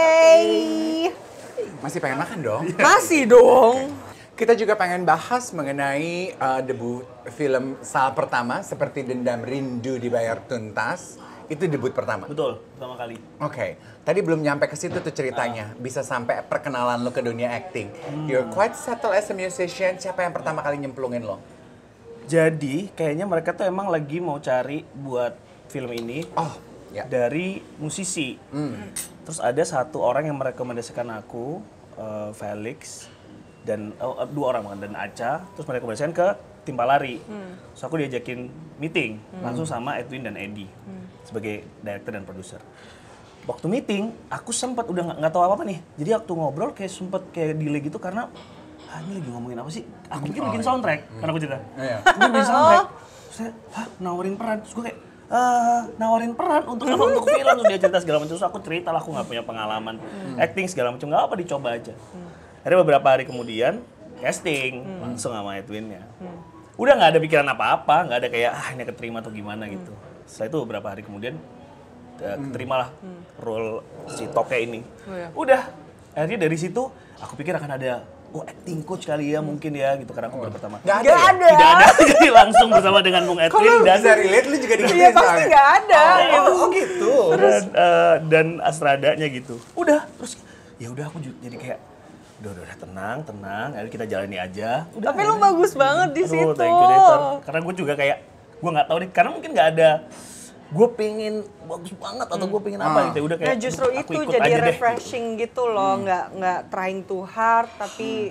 Masih pengen makan dong? masih dong. Kita juga pengen bahas mengenai uh, debut film Sal pertama, seperti Dendam Rindu Dibayar Tuntas. Itu debut pertama. Betul, pertama kali. Oke, tadi belum nyampe ke situ tuh ceritanya. Bisa sampai perkenalan lo ke dunia acting. You're quite settled as a musician. Siapa yang pertama kali nyemplungin lo? Jadi kayaknya mereka tuh emang lagi mau cari buat film ini Oh, ya. dari musisi. Hmm. Terus ada satu orang yang merekomendasikan aku, eh, Felix, dan oh, eh, dua orang dan Aca. Terus merekomendasikan ke Timpa Lari. Terus aku diajakin meeting langsung sama Edwin dan Eddie sebagai director dan produser. Waktu meeting, aku sempat udah nggak nggak tahu apa-apa nih. Jadi waktu ngobrol kayak sempet kayak delay gitu karena ah, ini lagi ngomongin apa sih? Aku pikir bikin soundtrack, karena aku cerita. Iya. Gue bikin soundtrack. Terus saya, hah nawarin peran. Terus gue kayak, eh nawarin peran untuk apa? Untuk film. Terus dia cerita segala macam. Terus aku cerita lah, aku nggak punya pengalaman acting segala macam. Nggak apa, dicoba aja. Akhirnya beberapa hari kemudian, casting. Langsung sama Edwinnya. Udah nggak ada pikiran apa-apa. Nggak ada kayak, ah ini keterima atau gimana gitu. Setelah itu beberapa hari kemudian, uh, keterimalah role si Toke ini. Oh, iya. Udah, akhirnya dari situ aku pikir akan ada oh acting coach kali ya mungkin ya gitu karena aku baru pertama. Nggak Nggak ya? ada. Tidak ada, jadi langsung bersama dengan Bung Edwin Kalau dan bisa relate, lu juga digituin Iya pasti soalnya. nggak ada. Oh, oh gitu. dan, eh, dan Astradanya gitu. Udah, terus ya udah aku ju- jadi kayak udah udah, udah tenang tenang, akhirnya kita jalani aja. Udah, Tapi lu akhirnya- bagus banget di Aduh, situ. thank you, Director. Karena gue juga kayak gue nggak tahu nih, karena mungkin nggak ada gue pengen bagus banget atau gue pengen apa Ah. gitu. Udah kayak Nah justru aku itu ikut jadi aja deh, gitu. refreshing gitu, loh, nggak nggak trying too hard tapi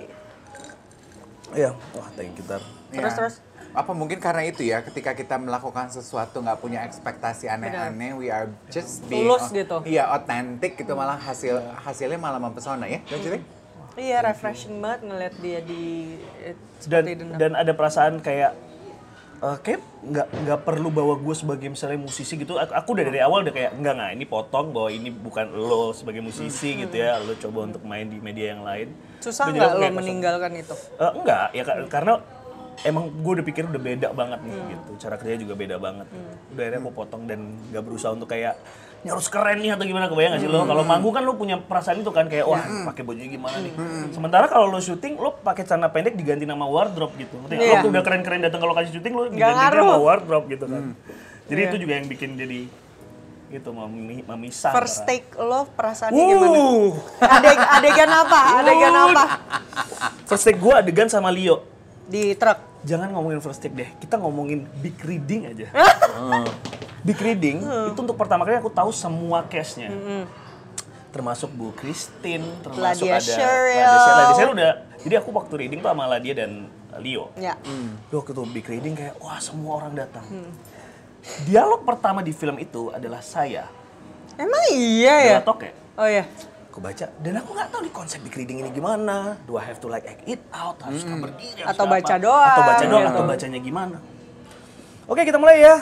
Iya, wah thank you Tar. terus Ya. terus. Apa mungkin karena itu ya, ketika kita melakukan sesuatu nggak punya ekspektasi aneh-aneh, we are just being Tulus gitu. Iya, otentik gitu, malah hasil hasilnya malah mempesona ya, don't you think? Iya refreshing banget ngeliat dia di eh, dan seperti Dendam. dan ada perasaan kayak eh, kayak nggak nggak perlu bawa gue sebagai misalnya musisi gitu. Aku, aku udah dari awal udah kayak enggak nggak ini potong bahwa ini bukan lo sebagai musisi gitu ya, lo coba untuk main di media yang lain. Susah Udah jadi nggak aku lo kayak kosong. meninggalkan itu? Eh, enggak ya ka- karena emang gue udah pikir udah beda banget nih gitu, cara kerja juga beda banget. Udah akhirnya aku potong dan nggak berusaha untuk kayak ini harus keren nih atau gimana, kebayang gak sih lo? Kalau manggung kan lo punya perasaan itu kan kayak wah pakai bajunya gimana nih. Sementara kalau lo syuting lo pakai celana pendek diganti nama wardrobe gitu. Ngerti nggak? Iya. Lo tuh udah keren-keren datang ke lokasi syuting lo Nggak diganti ngaruh. nama wardrobe gitu kan. Jadi Iya. itu juga yang bikin jadi gitu memi- memisah. First antara- take lo perasaannya gimana? Uh, Adeg adegan apa? Adegan apa? first take gue adegan sama Leo. Di truk. Jangan ngomongin first take deh, kita ngomongin big reading aja. Big reading itu untuk pertama kali aku tahu semua case-nya. Termasuk Bu Christine, termasuk Ladia ada Sheryl. Ladia Sheryl. Ladia Sheryl udah, jadi aku waktu reading tuh sama Ladia dan Leo. Ya. Duh, waktu itu big reading kayak wah semua orang datang. Dialog pertama di film itu adalah saya, Emang iya ya? Bella Toke. Oh iya. Aku baca dan aku nggak tahu nih konsep big reading ini gimana. Do I have to like act it out? Harus hmm. berdiri? harus Atau apa? baca doang, Atau baca doang? gitu. Atau bacanya gimana? Oke kita mulai ya.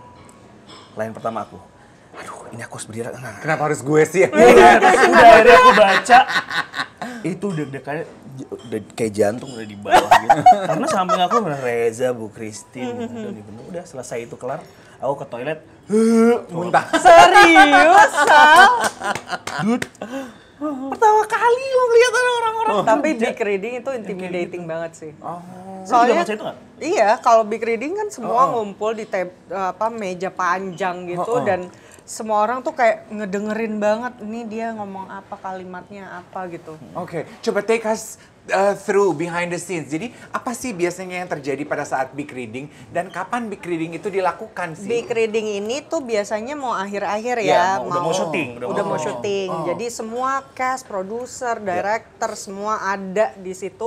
Line pertama aku. Aduh ini aku harus berdiri. Nah. Kenapa harus gue sih? udah, udah akhirnya aku baca. Itu deg-degannya j- udah kayak jantung udah di bawah gitu. Karena samping aku bener Reza, Bu Christine. Udah, udah selesai itu kelar. Aku ke toilet. Muntah. Serius, Sal? Dude. Pertama kali lo ngeliat ada orang-orang. Tapi big reading itu intimidating banget sih. Oh. Soalnya baca itu nggak? iya, kalau big reading kan semua ngumpul di tab, apa meja panjang gitu Oh, oh. dan semua orang tuh kayak ngedengerin banget ini dia ngomong apa kalimatnya apa gitu. Oke, coba take us uh, through behind the scenes. Jadi apa sih biasanya yang terjadi pada saat big reading dan kapan big reading itu dilakukan sih? Big reading ini tuh biasanya mau akhir-akhir Iya, ya, mau- udah mau syuting, udah udah mau- mau syuting. Oh. Jadi semua cast, produser, director semua ada di situ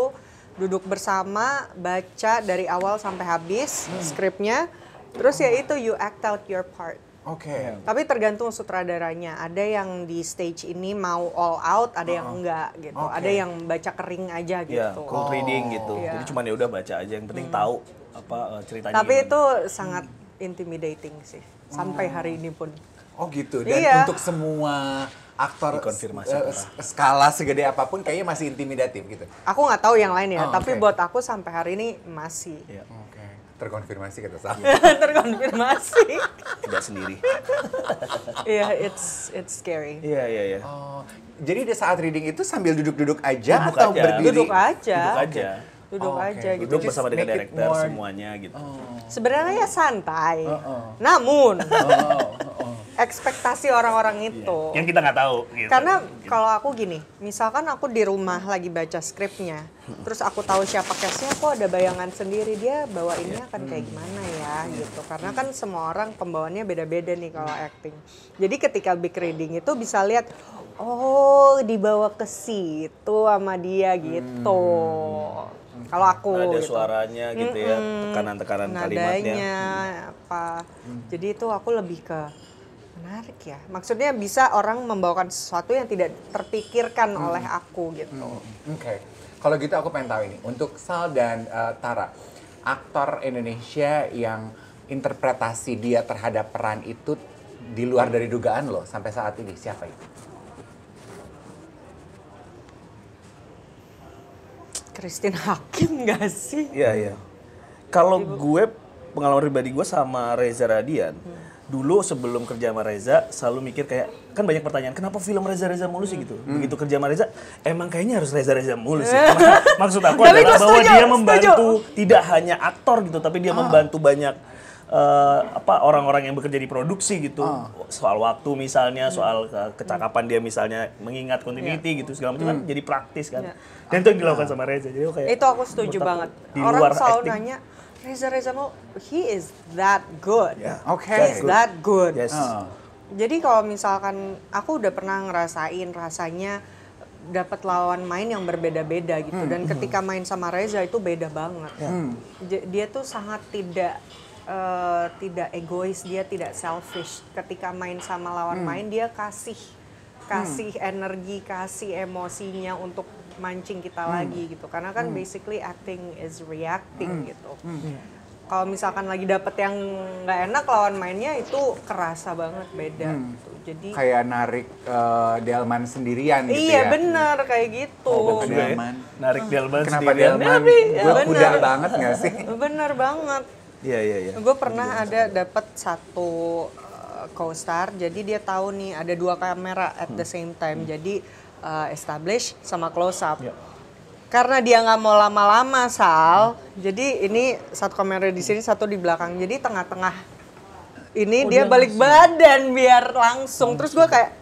duduk bersama, baca dari awal sampai habis hmm. skripnya, terus ya itu you act out your part. Oke. Okay. Tapi tergantung sutradaranya. Ada yang di stage ini mau all out, ada yang enggak gitu. Okay. Ada yang baca kering aja gitu. Yeah, cold oh. reading gitu. Yeah. Jadi cuma ya udah baca aja. Yang penting hmm. tahu apa uh, ceritanya. Tapi gimana. itu sangat intimidating sih. Sampai hari ini pun. Oh gitu. Dan iya. untuk semua aktor dikonfirmasi uh, skala segede apapun kayaknya masih intimidatif gitu. Aku nggak tahu yang lain ya. Oh, tapi okay. buat aku sampai hari ini masih. Yeah. Oke. Okay. Terkonfirmasi kata saya. Terkonfirmasi. Tidak sendiri. Iya, yeah, it's it's scary. Iya, iya, iya. Oh, jadi di saat reading itu sambil duduk-duduk aja duduk atau aja. Duduk berdiri? aja. Duduk aja. Duduk oh, aja okay. gitu. Duduk bersama dengan director more... semuanya gitu. Oh. Sebenarnya santai. Oh, oh. Namun Oh, oh, oh. ekspektasi orang-orang itu. Iya. Yang kita nggak tahu. Gitu. Karena kalau aku gini, misalkan aku di rumah lagi baca skripnya, terus aku tahu siapa cast-nya, aku ada bayangan sendiri dia bawainnya akan kayak gimana ya gitu. Karena kan semua orang pembawaannya beda-beda nih kalau acting. Jadi ketika big reading itu bisa lihat, oh dibawa ke situ sama dia gitu. Hmm. Kalau aku ada gitu. suaranya gitu ya, tekanan-tekanan kalimatnya. Nadanya apa. Jadi itu aku lebih ke menarik ya. Maksudnya bisa orang membawakan sesuatu yang tidak terpikirkan hmm. oleh aku gitu. Hmm. Oke. Okay. Kalau gitu aku pengen tahu ini, untuk Sal dan uh, Tara, aktor Indonesia yang interpretasi dia terhadap peran itu di luar dari dugaan lo sampai saat ini, siapa itu? Christine Hakim gak sih? Iya, iya. Kalau gue, pengalaman pribadi gue sama Reza Radian, hmm. dulu sebelum kerja sama Reza, selalu mikir kayak, kan banyak pertanyaan, kenapa film Reza-Reza mulu sih gitu? Hmm. Begitu kerja sama Reza, emang kayaknya harus Reza-Reza mulu sih. Maksud aku adalah bahwa setuju, dia membantu, setuju. Tidak hanya aktor gitu, tapi dia ah. membantu banyak uh, apa orang-orang yang bekerja di produksi gitu. Ah. Soal waktu misalnya, hmm. soal uh, kecakapan dia misalnya, mengingat continuity yeah. gitu, segala macam hmm. kan jadi praktis kan. Yeah. Dan itu yang dilakukan sama Reza. Jadi kayak, itu aku setuju banget. Orang selalu acting. Nanya, Reza-Reza mau, he is that good. Yeah. Oke. Okay. He is that good. Yes. Uh. Jadi kalau misalkan aku udah pernah ngerasain rasanya dapat lawan main yang berbeda-beda gitu. Hmm. Dan ketika main sama Reza itu beda banget. Hmm. Dia tuh sangat tidak uh, tidak egois, dia tidak selfish. Ketika main sama lawan hmm. main dia kasih kasih hmm. energi, kasih emosinya untuk mancing kita hmm. lagi gitu. Karena kan hmm. basically acting is reacting hmm. gitu. Hmm. Kalau misalkan lagi dapet yang nggak enak lawan mainnya itu kerasa banget beda. Hmm. Gitu. Jadi kayak narik uh, delman sendirian gitu iya, ya. Iya benar kayak gitu. Oh, delman. Narik delman Kenapa sendirian. delman? Ya, gue kuda banget nggak sih? Bener banget. Iya iya iya. Gue pernah ada dapet satu uh, co-star. Jadi dia tahu nih ada dua kamera at the same time. Hmm. Jadi uh, establish sama close up. Ya. Karena dia nggak mau lama-lama, Sal. Jadi ini satu kamera di sini, satu di belakang. Jadi tengah-tengah ini oh, dia, dia balik langsung. Badan biar langsung. langsung. Terus gue kayak,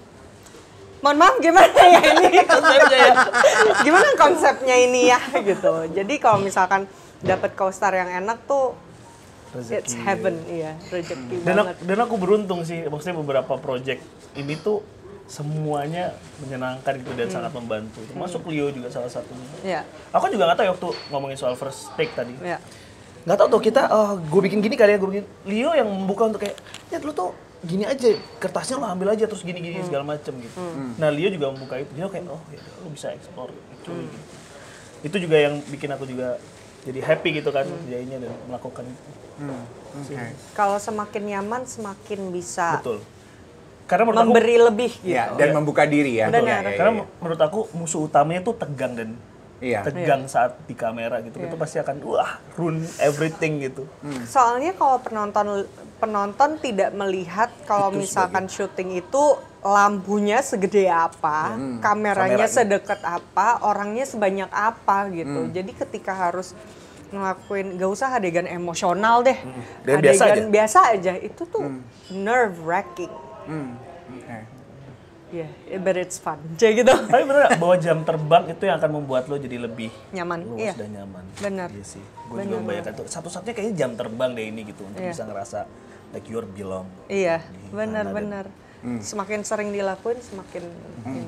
mohon maaf gimana ya ini konsepnya ya? Gimana konsepnya ini ya gitu. Jadi kalau misalkan dapat co-star yang enak tuh, rezeki. It's heaven, iya, rezeki dan banget. Aku, dan aku beruntung sih, maksudnya beberapa project ini tuh semuanya menyenangkan gitu dan hmm. sangat membantu. Termasuk hmm. Leo juga salah satunya. Yeah. Aku juga nggak tahu ya waktu ngomongin soal first take tadi. Yeah. Nggak tahu tuh kita, oh, gue bikin gini kali ya, gue bikin. Leo yang membuka untuk kayak, ya lu tuh gini aja, kertasnya lo ambil aja terus gini-gini hmm. segala macem gitu. Hmm. Nah Leo juga membuka itu, dia kayak, oh ya lu bisa explore actually. Hmm. Gitu. Itu juga yang bikin aku juga jadi happy gitu kan, hmm. kerjainnya dan melakukan itu. Hmm. Okay. Kalau semakin nyaman, semakin bisa. Betul. Karena menurut memberi aku, lebih gitu. Ya, dan membuka diri ya. Betul, ya, ya, karena ya. menurut aku musuh utamanya tuh tegang dan iya. tegang iya. saat di kamera gitu. Iya. Itu pasti akan wah ruin everything gitu. Hmm. Soalnya kalau penonton penonton tidak melihat kalau misalkan sebagai... syuting itu lampunya segede apa, hmm. kameranya, kameranya sedekat apa, orangnya sebanyak apa gitu. Hmm. Jadi ketika harus ngelakuin, gak usah adegan emosional deh, hmm. adegan biasa aja. biasa aja, itu tuh hmm. nerve wracking. Hmm. Okay. Ya, yeah, but it's fun. Kayak gitu. Tapi bener bahwa jam terbang itu yang akan membuat lo jadi lebih nyaman, luas iya. dan nyaman. Benar. Iya sih. Gue juga membayangkan tuh. Satu-satunya kayaknya jam terbang deh ini gitu untuk yeah. bisa ngerasa like you belong. Iya, benar-benar. Hmm. Semakin sering dilakuin, semakin hmm. ini.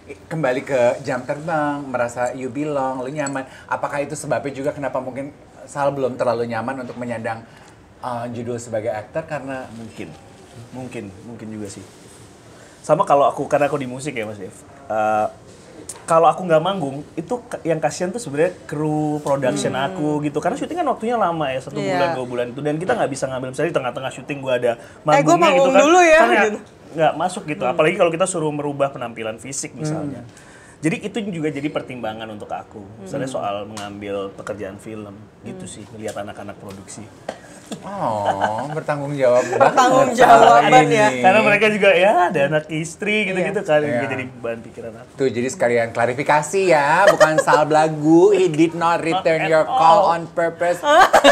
kembali ke jam terbang, merasa you belong, lu nyaman. Apakah itu sebabnya juga kenapa mungkin Sal belum terlalu nyaman untuk menyandang uh, judul sebagai aktor karena Mungkin, mungkin, mungkin juga sih. Sama kalau aku, karena aku di musik ya Mas Dev. Uh, kalau aku nggak manggung, itu yang kasihan tuh sebenarnya kru production hmm. aku gitu. Karena syuting kan waktunya lama ya, satu yeah. bulan, dua bulan itu. Dan kita nggak bisa ngambil, misalnya di tengah-tengah syuting gue ada manggungnya eh, gua manggung gitu kan. dulu ya. Kan gitu. Nggak masuk gitu. Hmm. Apalagi kalau kita suruh merubah penampilan fisik misalnya. Hmm. Jadi itu juga jadi pertimbangan untuk aku. Misalnya hmm. soal mengambil pekerjaan film, gitu hmm. sih. Melihat anak-anak produksi. Oh, bertanggung jawab banget. Bertanggung jawaban ya. Karena mereka juga ya ada anak istri gitu-gitu iya. kan. Iya. Jadi bahan pikiran aku. Tuh, jadi sekalian klarifikasi ya. Bukan Sal Blagu. He did not return your call on purpose.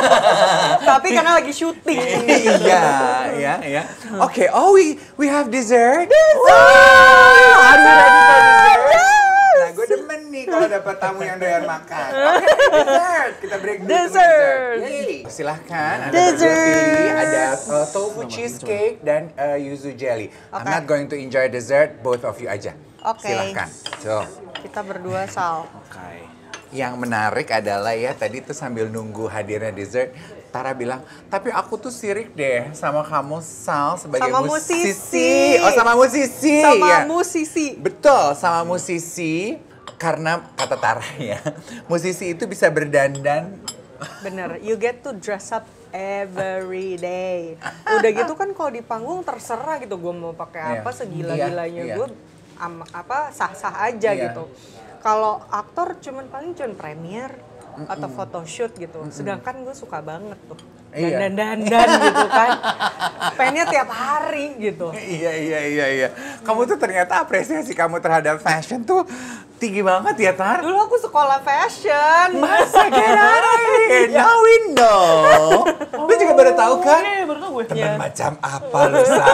Tapi karena lagi syuting. Iya, iya, iya. Oke, oh we we have dessert. Dessert! Wow, are you ready for dessert? Nah, gue demen nih kalau dapat tamu yang doyan makan. Oke, dessert. Kita break dulu. Dessert. Yay. Silahkan, ada Dessert. berdua pilih. Ada uh, tofu cheesecake dan uh, yuzu jelly. I'm Okay. not going to enjoy dessert, both of you aja. Oke. Silahkan. Tuh. Kita berdua Sal. Oke. Yang menarik adalah ya, tadi tuh sambil nunggu hadirnya dessert, Tara bilang, tapi aku tuh sirik deh sama kamu Sal sebagai Sama musisi. musisi. Oh, sama musisi. Sama ya. musisi. Betul, sama musisi. Karena kata Tara ya, musisi itu bisa berdandan. Bener, you get to dress up every day. Udah gitu kan kalau di panggung terserah gitu, gue mau pakai apa Iya. segila-gilanya Iya, gue, am- apa sah-sah aja Iya. gitu. Kalau aktor cuman paling cuman premier atau photoshoot gitu. Sedangkan gue suka banget tuh Iya. dandan-dandan gitu kan. Pengennya tiap hari gitu. Iya, iya, iya, iya. Kamu tuh ternyata apresiasi kamu terhadap fashion tuh tinggi banget ya, Tar. Dulu aku sekolah fashion. Masa kirain? Now we know. Lu juga baru tahu kan? Iya, baru tahu gue. Temen Iya. macam apa lu, Sal?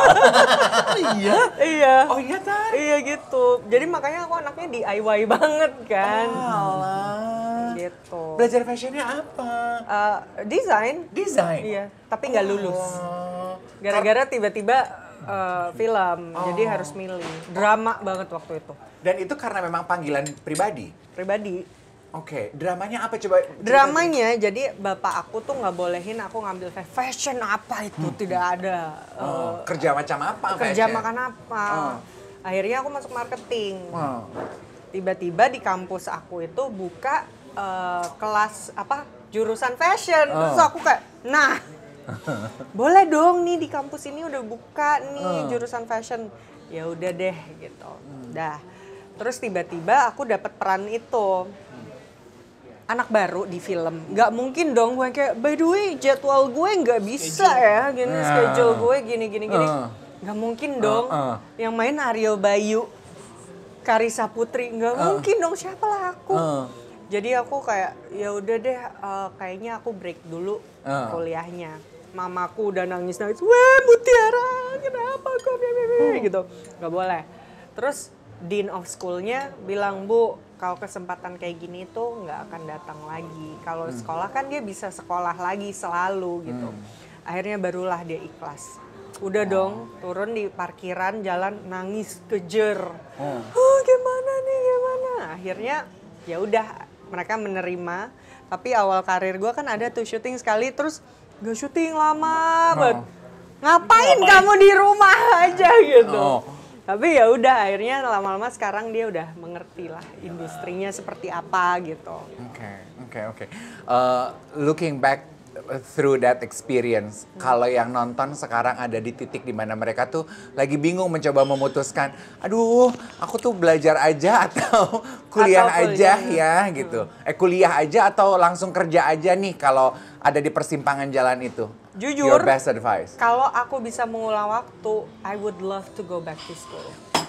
Iya. Iya. Oh iya, Tar? Iya gitu. Jadi makanya aku anaknya D I Y banget kan. Alah. Gitu. Belajar fashionnya apa? Uh, desain. Desain? Iya, tapi nggak lulus. Oh. Gara-gara tiba-tiba uh, film, Oh. jadi harus milih. Drama banget waktu itu. Dan itu karena memang panggilan pribadi? Pribadi. Oke, dramanya apa coba? Dramanya, jadi bapak aku tuh nggak bolehin aku ngambil fa- fashion apa itu, tidak ada. Oh, Uh, kerja macam apa? kerja fashion? makan apa. Oh. Akhirnya aku masuk marketing. Oh. Tiba-tiba di kampus aku itu buka uh, kelas apa jurusan fashion. Terus Oh. aku kayak, nah boleh dong nih di kampus ini udah buka nih Oh. jurusan fashion. Ya udah deh gitu. Dah. Terus tiba-tiba aku dapat peran itu. Anak baru di film. Nggak mungkin dong gue kayak, by the way jadwal gue nggak bisa ya. Gini Nah. schedule gue gini gini gini. Oh. Nggak mungkin dong. Oh, oh. Yang main Aryo Bayu, Karissa Putri. Nggak Oh. mungkin dong, siapalah aku. Oh. Jadi aku kayak, ya udah deh, uh, kayaknya aku break dulu Oh. kuliahnya. Mamaku udah nangis-nangis, weh Mutiara, kenapa kok bebe gitu. Gak boleh. Terus Dean of School-nya bilang, Bu, kalau kesempatan kayak gini tuh nggak akan datang lagi. Kalau Hmm. sekolah kan dia bisa sekolah lagi selalu gitu. Hmm. Akhirnya barulah dia ikhlas. Udah dong, turun di parkiran jalan nangis kejer. Oh. Oh, gimana nih, gimana? Akhirnya ya udah mereka menerima. Tapi awal karir gue kan ada tuh syuting sekali, terus gak syuting lama banget. Ngapain, kamu di rumah aja gitu. Oh. Tapi ya udah akhirnya lama-lama sekarang dia udah mengerti lah industrinya seperti apa gitu. Oke, oke, oke. Uh, Looking back through that experience, hmm. kalau yang nonton sekarang ada di titik di mana mereka tuh lagi bingung mencoba memutuskan, aduh, aku tuh belajar aja atau kuliah Atau aja kuliah. ya gitu. Eh kuliah aja atau langsung kerja aja nih kalau ada di persimpangan jalan itu. Jujur, Your best advice. kalau aku bisa mengulang waktu, I would love to go back to school.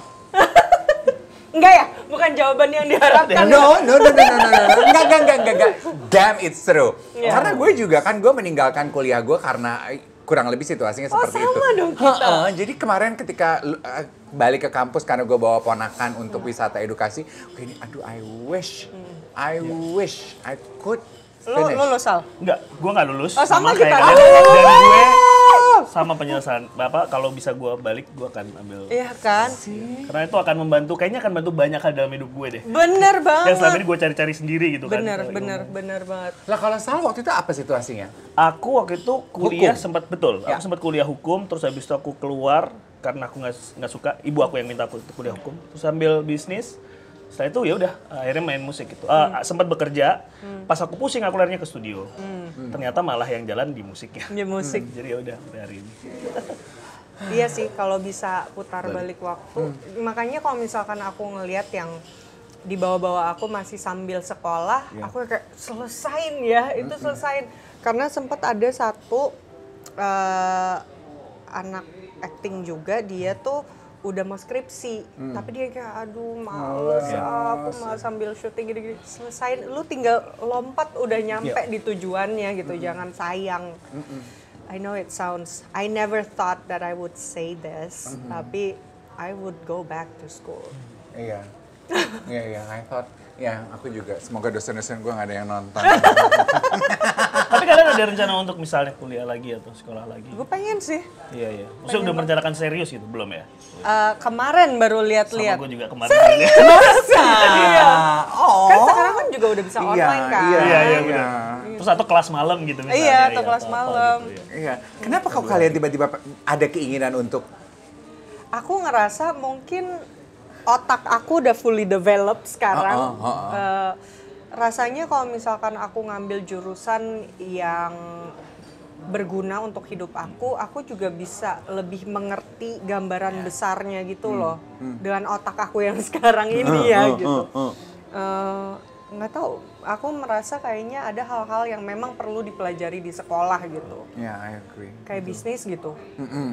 Enggak ya? Bukan jawaban yang diharapkan. No, no, no, no, no, no, no, no. Enggak, enggak, enggak, enggak, enggak. Damn, it's true. Yeah. Karena gue juga kan, gue meninggalkan kuliah gue karena eh, kurang lebih situasinya Oh, seperti itu. sama dong kita. Heeh, jadi kemarin ketika uh, balik ke kampus karena gue bawa ponakan untuk wisata edukasi, gue ini, aduh, I wish, I wish I could Lo, finish. lo, lo Sal? Enggak, gue nggak lulus. Oh, sama kayak kita. kalian. Dan gue sama penyelesaian. Bapak kalau bisa gue balik, gue akan ambil. Iya kan? Karena itu akan membantu, kayaknya akan bantu banyak hal dalam hidup gue deh. Bener banget. Yang selama ini gue cari-cari sendiri gitu kan. Bener, kalau bener, ilmu. bener banget. Lah kalau Sal waktu itu apa situasinya? Aku waktu itu kuliah Hukum. sempat betul. Ya. Aku sempat kuliah hukum, terus habis itu aku keluar karena aku nggak nggak suka. Ibu aku yang minta aku untuk kuliah hukum. Terus ambil bisnis. Setelah itu ya udah akhirnya main musik gitu. Uh, sempat bekerja. Pas aku pusing aku larinya ke studio. Hmm. Ternyata malah yang jalan di musiknya. Di musik. Jadi ya udah sampai hari ini. Iya sih, kalau bisa putar balik waktu. Makanya kalau misalkan aku ngelihat yang di bawah-bawah aku masih sambil sekolah, aku kayak selesain ya, itu selesain. Karena sempat ada satu uh, anak acting juga, dia tuh udah mau skripsi, hmm. tapi dia kayak aduh males, ya. aku mau sambil syuting gini-gini, selesain, lu tinggal lompat udah nyampe Yeah. di tujuannya gitu, hmm. jangan sayang. Hmm. I know it sounds, I never thought that I would say this, hmm. tapi I would go back to school. Iya, iya, iya, I thought, ya aku juga, semoga dosen-dosen gue gak ada yang nonton. Tapi kalian ada rencana untuk misalnya kuliah lagi atau sekolah lagi? Gue pengen sih. Iya, iya. Maksudnya udah merencanakan serius gitu, belum ya? Uh, kemarin baru Sama lihat-lihat. gue juga kemarin. Serius? Masa? Iya. Oh. Kan sekarang kan juga udah bisa Iya, online kan. iya, Iya, iya, iya. benar. Terus atau kelas malam gitu misalnya. Iya, atau ya, kelas apa-apa malam. gitu, ya. Iya. Kenapa kok kalian tiba-tiba ada keinginan untuk Aku ngerasa mungkin otak aku udah fully developed sekarang. Oh, oh, oh, oh. Uh, rasanya kalau misalkan aku ngambil jurusan yang berguna untuk hidup aku, aku juga bisa lebih mengerti gambaran besarnya gitu loh. Dengan otak aku yang sekarang ini ya gitu. Uh, nggak tahu, aku merasa kayaknya ada hal-hal yang memang perlu dipelajari di sekolah gitu. Ya, I agree. Kayak bisnis gitu. Mm-mm.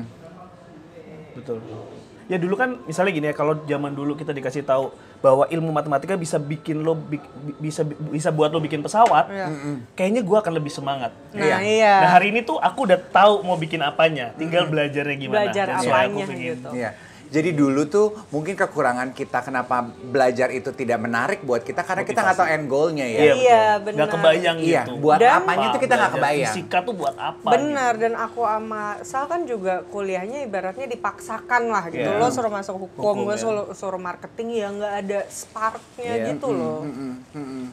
Betul. Ya dulu kan misalnya gini ya, kalau zaman dulu kita dikasih tahu bahwa ilmu matematika bisa bikin lo bi- bisa bisa buat lo bikin pesawat, Iya. kayaknya gua akan lebih semangat. Nah, iya. Nah hari ini tuh aku udah tahu mau bikin apanya, tinggal belajarnya gimana. Belajar Dan ya, apanya aku pengen- gitu. Iya. Jadi dulu tuh mungkin kekurangan kita kenapa belajar itu tidak menarik buat kita karena kita nggak tahu end goal-nya ya. Iya, Iya, betul. benar. Nggak kebayang Iya, gitu. buat Dan- apanya itu kita nggak Belajar kebayang. Fisika tuh buat apa? Benar, dan aku sama Sal kan juga kuliahnya ibaratnya dipaksakan lah gitu. Iya. Lo suruh masuk hukum, Hukum, gue ya. suruh, suruh marketing ya nggak ada sparknya Iya. gitu loh. Mm-mm, mm-mm.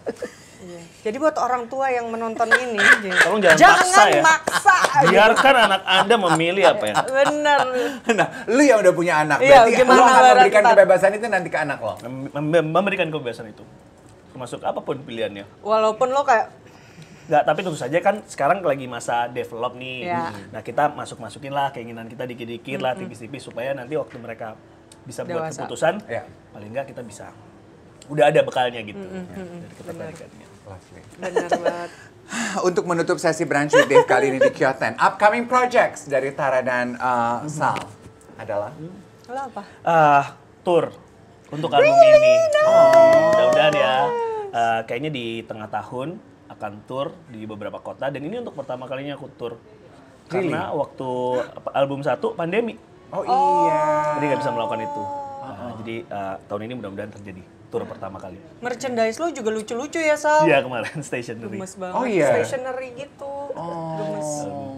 Iya. Jadi buat orang tua yang menonton ini, gitu, Tolong jangan paksa ya. maksa. Biarkan anak Anda memilih apa ya. Bener. Nah, lu yang udah punya anak, Iya, berarti lu gimana akan barat memberikan ntar? kebebasan itu nanti ke anak lo. Mem- mem- memberikan kebebasan itu. Termasuk apapun pilihannya. Walaupun lo kayak, Nggak, tapi tentu saja kan sekarang lagi masa develop nih. Ya. Nah kita masuk-masukin lah keinginan kita dikit-dikit lah, tipis-tipis supaya nanti waktu mereka bisa buat Dewasa. keputusan, Ya. paling nggak kita bisa. Udah ada bekalnya gitu ya, dari ketertarikannya. Lovely. bener banget. Untuk menutup sesi Brunch with Dave kali ini di Kyoten, upcoming projects dari Tara dan uh, Sal adalah Lo apa? Ah, tour untuk album ini. Oh, mudah-mudahan ya. Ah, kayaknya di tengah tahun akan tour di beberapa kota dan ini untuk pertama kalinya aku tour. Karena waktu apa, album satu pandemi, Oh iya. jadi nggak bisa melakukan itu. Nah, jadi ah, tahun ini mudah-mudahan terjadi tour pertama kali. Merchandise lo juga lucu-lucu ya, Sal? Iya kemarin stationery. Gemes banget. Oh, iya. Stationery gitu. Gemes.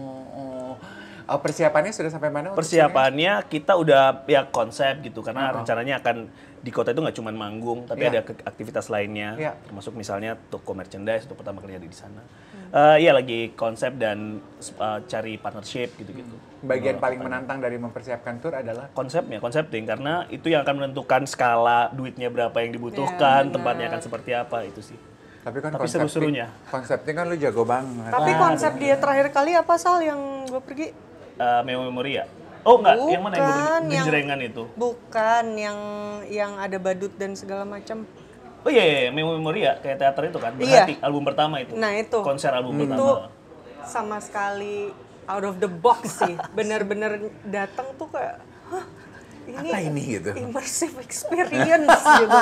Oh, oh. Persiapannya sudah sampai mana? untuk Persiapannya kita udah ya konsep gitu karena rencananya akan di kota itu nggak cuma manggung tapi Iya. ada ke- aktivitas lainnya Iya. termasuk misalnya toko merchandise untuk pertama kali ada di sana. Eh, iya lagi konsep dan eh, cari partnership gitu-gitu. sini? Bagian paling menantang dari mempersiapkan tour adalah Konsepnya, konsepting karena itu yang akan menentukan skala duitnya berapa yang dibutuhkan, Iya, tempatnya benar. akan seperti apa itu sih. tapi kan Tapi konsepting- seru-serunya. Konsepting kan lu jago banget. Tapi konsep dia terakhir kali apa, Sal, yang gue pergi? Eh, Memo Memoria. Oh enggak, yang mana yang gue Bukan, yang- genjrengan itu? Bukan, yang yang ada badut dan segala macam. Oh iya, iya, iya, Memo Memoria kayak teater itu kan. Iya. Berarti album pertama itu. Nah, itu. Konser album Itu pertama. sama sekali out of the box sih. Bener-bener datang tuh kayak, hah, ini, Apa ini gitu? immersive experience gitu.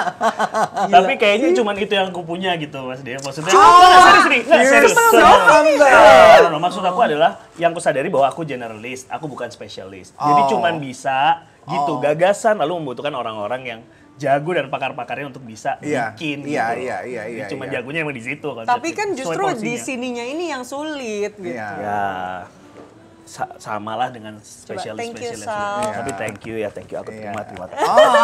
Tapi kayaknya cuma itu yang aku punya gitu Mas Dev. Maksudnya, Oh, nggak, serius nih, nggak, you're serius. so serius. humble. No, no, no, maksud aku adalah yang aku sadari bahwa aku generalist, aku bukan specialist. Jadi Oh. cuman bisa gitu Oh. gagasan lalu membutuhkan orang-orang yang jago dan pakar-pakarnya untuk bisa Iya, bikin iya, gitu. iya, iya, Jadi iya, cuma iya. jagonya emang di situ konsepnya. Tapi kan Sesuai justru di porsinya. sininya ini yang sulit gitu. Iya. Ya, sa samalah dengan spesialis thank you, spesialis. Sal. Iya. Tapi thank you ya, thank you aku terima Iya. terima. Oh.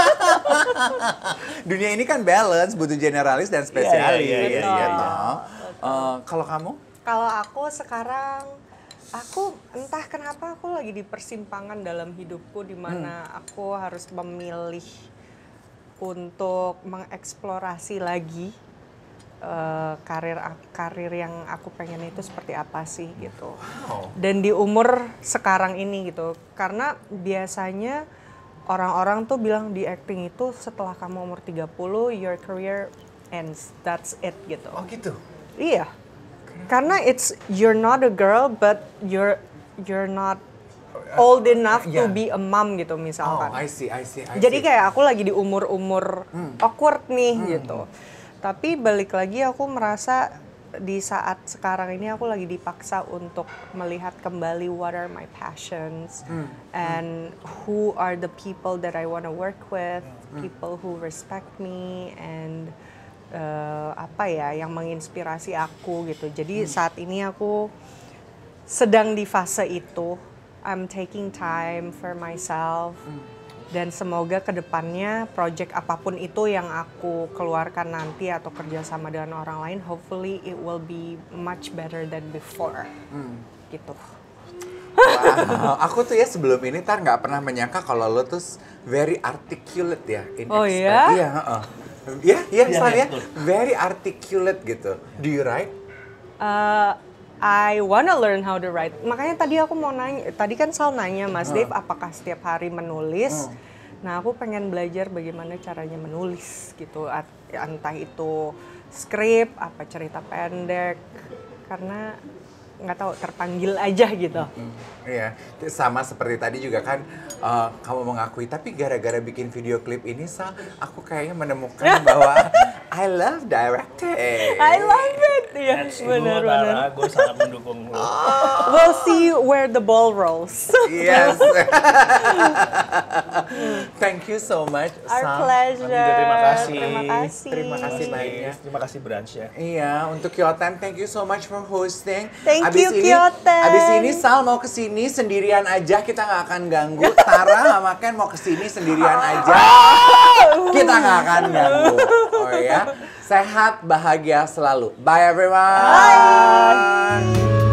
Dunia ini kan balance, butuh generalis dan spesialis. Iya, iya, iya, iya, iya. toh. Eh, kalau kamu? Kalau aku sekarang, aku entah kenapa aku lagi di persimpangan dalam hidupku di mana Hmm. aku harus memilih untuk mengeksplorasi lagi eh, karir karir yang aku pengen itu seperti apa sih gitu. Wow. Dan di umur sekarang ini gitu, karena biasanya orang-orang tuh bilang di acting itu setelah kamu umur tiga puluh your career ends, that's it gitu. Oh gitu? Iya. Karena it's you're not a girl but you're you're not old enough to Yeah. be a mom gitu Oh, misalkan. I see, I see, I Jadi see. kayak aku lagi di umur-umur Hmm. awkward nih gitu. Tapi balik lagi aku merasa di saat sekarang ini aku lagi dipaksa untuk melihat kembali what are my passions Hmm. and who are the people that I want to work with, people who respect me and eh, apa ya yang menginspirasi aku gitu. Jadi saat ini aku sedang di fase itu. I'm taking time for myself. Dan semoga kedepannya project apapun itu yang aku keluarkan nanti atau kerjasama dengan orang lain, hopefully it will be much better than before. Gitu. Wow, aku tuh ya sebelum ini Tar nggak pernah menyangka kalau lo tuh very articulate ya. In Oh, express- iya? Iya, heeh. Iya, iya, Iya, Sal iya, ya. betul. Very articulate gitu. Do you write? Uh, I wanna learn how to write. Makanya tadi aku mau nanya, tadi kan Sal nanya Mas Dave apakah setiap hari menulis. Nah aku pengen belajar bagaimana caranya menulis gitu. At- Entah itu skrip, apa cerita pendek. Karena nggak tahu terpanggil aja gitu. Iya, sama seperti tadi juga kan eh, kamu mengakui, tapi gara-gara bikin video klip ini Sal, aku kayaknya menemukan bahwa I love directing. I love it. Iya, That's benar-benar. gue sangat mendukung lo. We'll see where the ball rolls. Yes. Thank you so much, Our Sal. pleasure. Kami juga terima kasih. Terima kasih. Terima kasih banyak. Terima kasih Branch ya. Iya, untuk Kyotan, thank you so much for hosting. Thank abis you, ini, Kyotan. Abis ini Sal mau kesini sendirian aja, kita nggak akan ganggu. Tara sama Ken mau kesini sendirian aja, kita nggak akan ganggu. Oh ya, sehat, bahagia selalu. Bye everyone. Bye.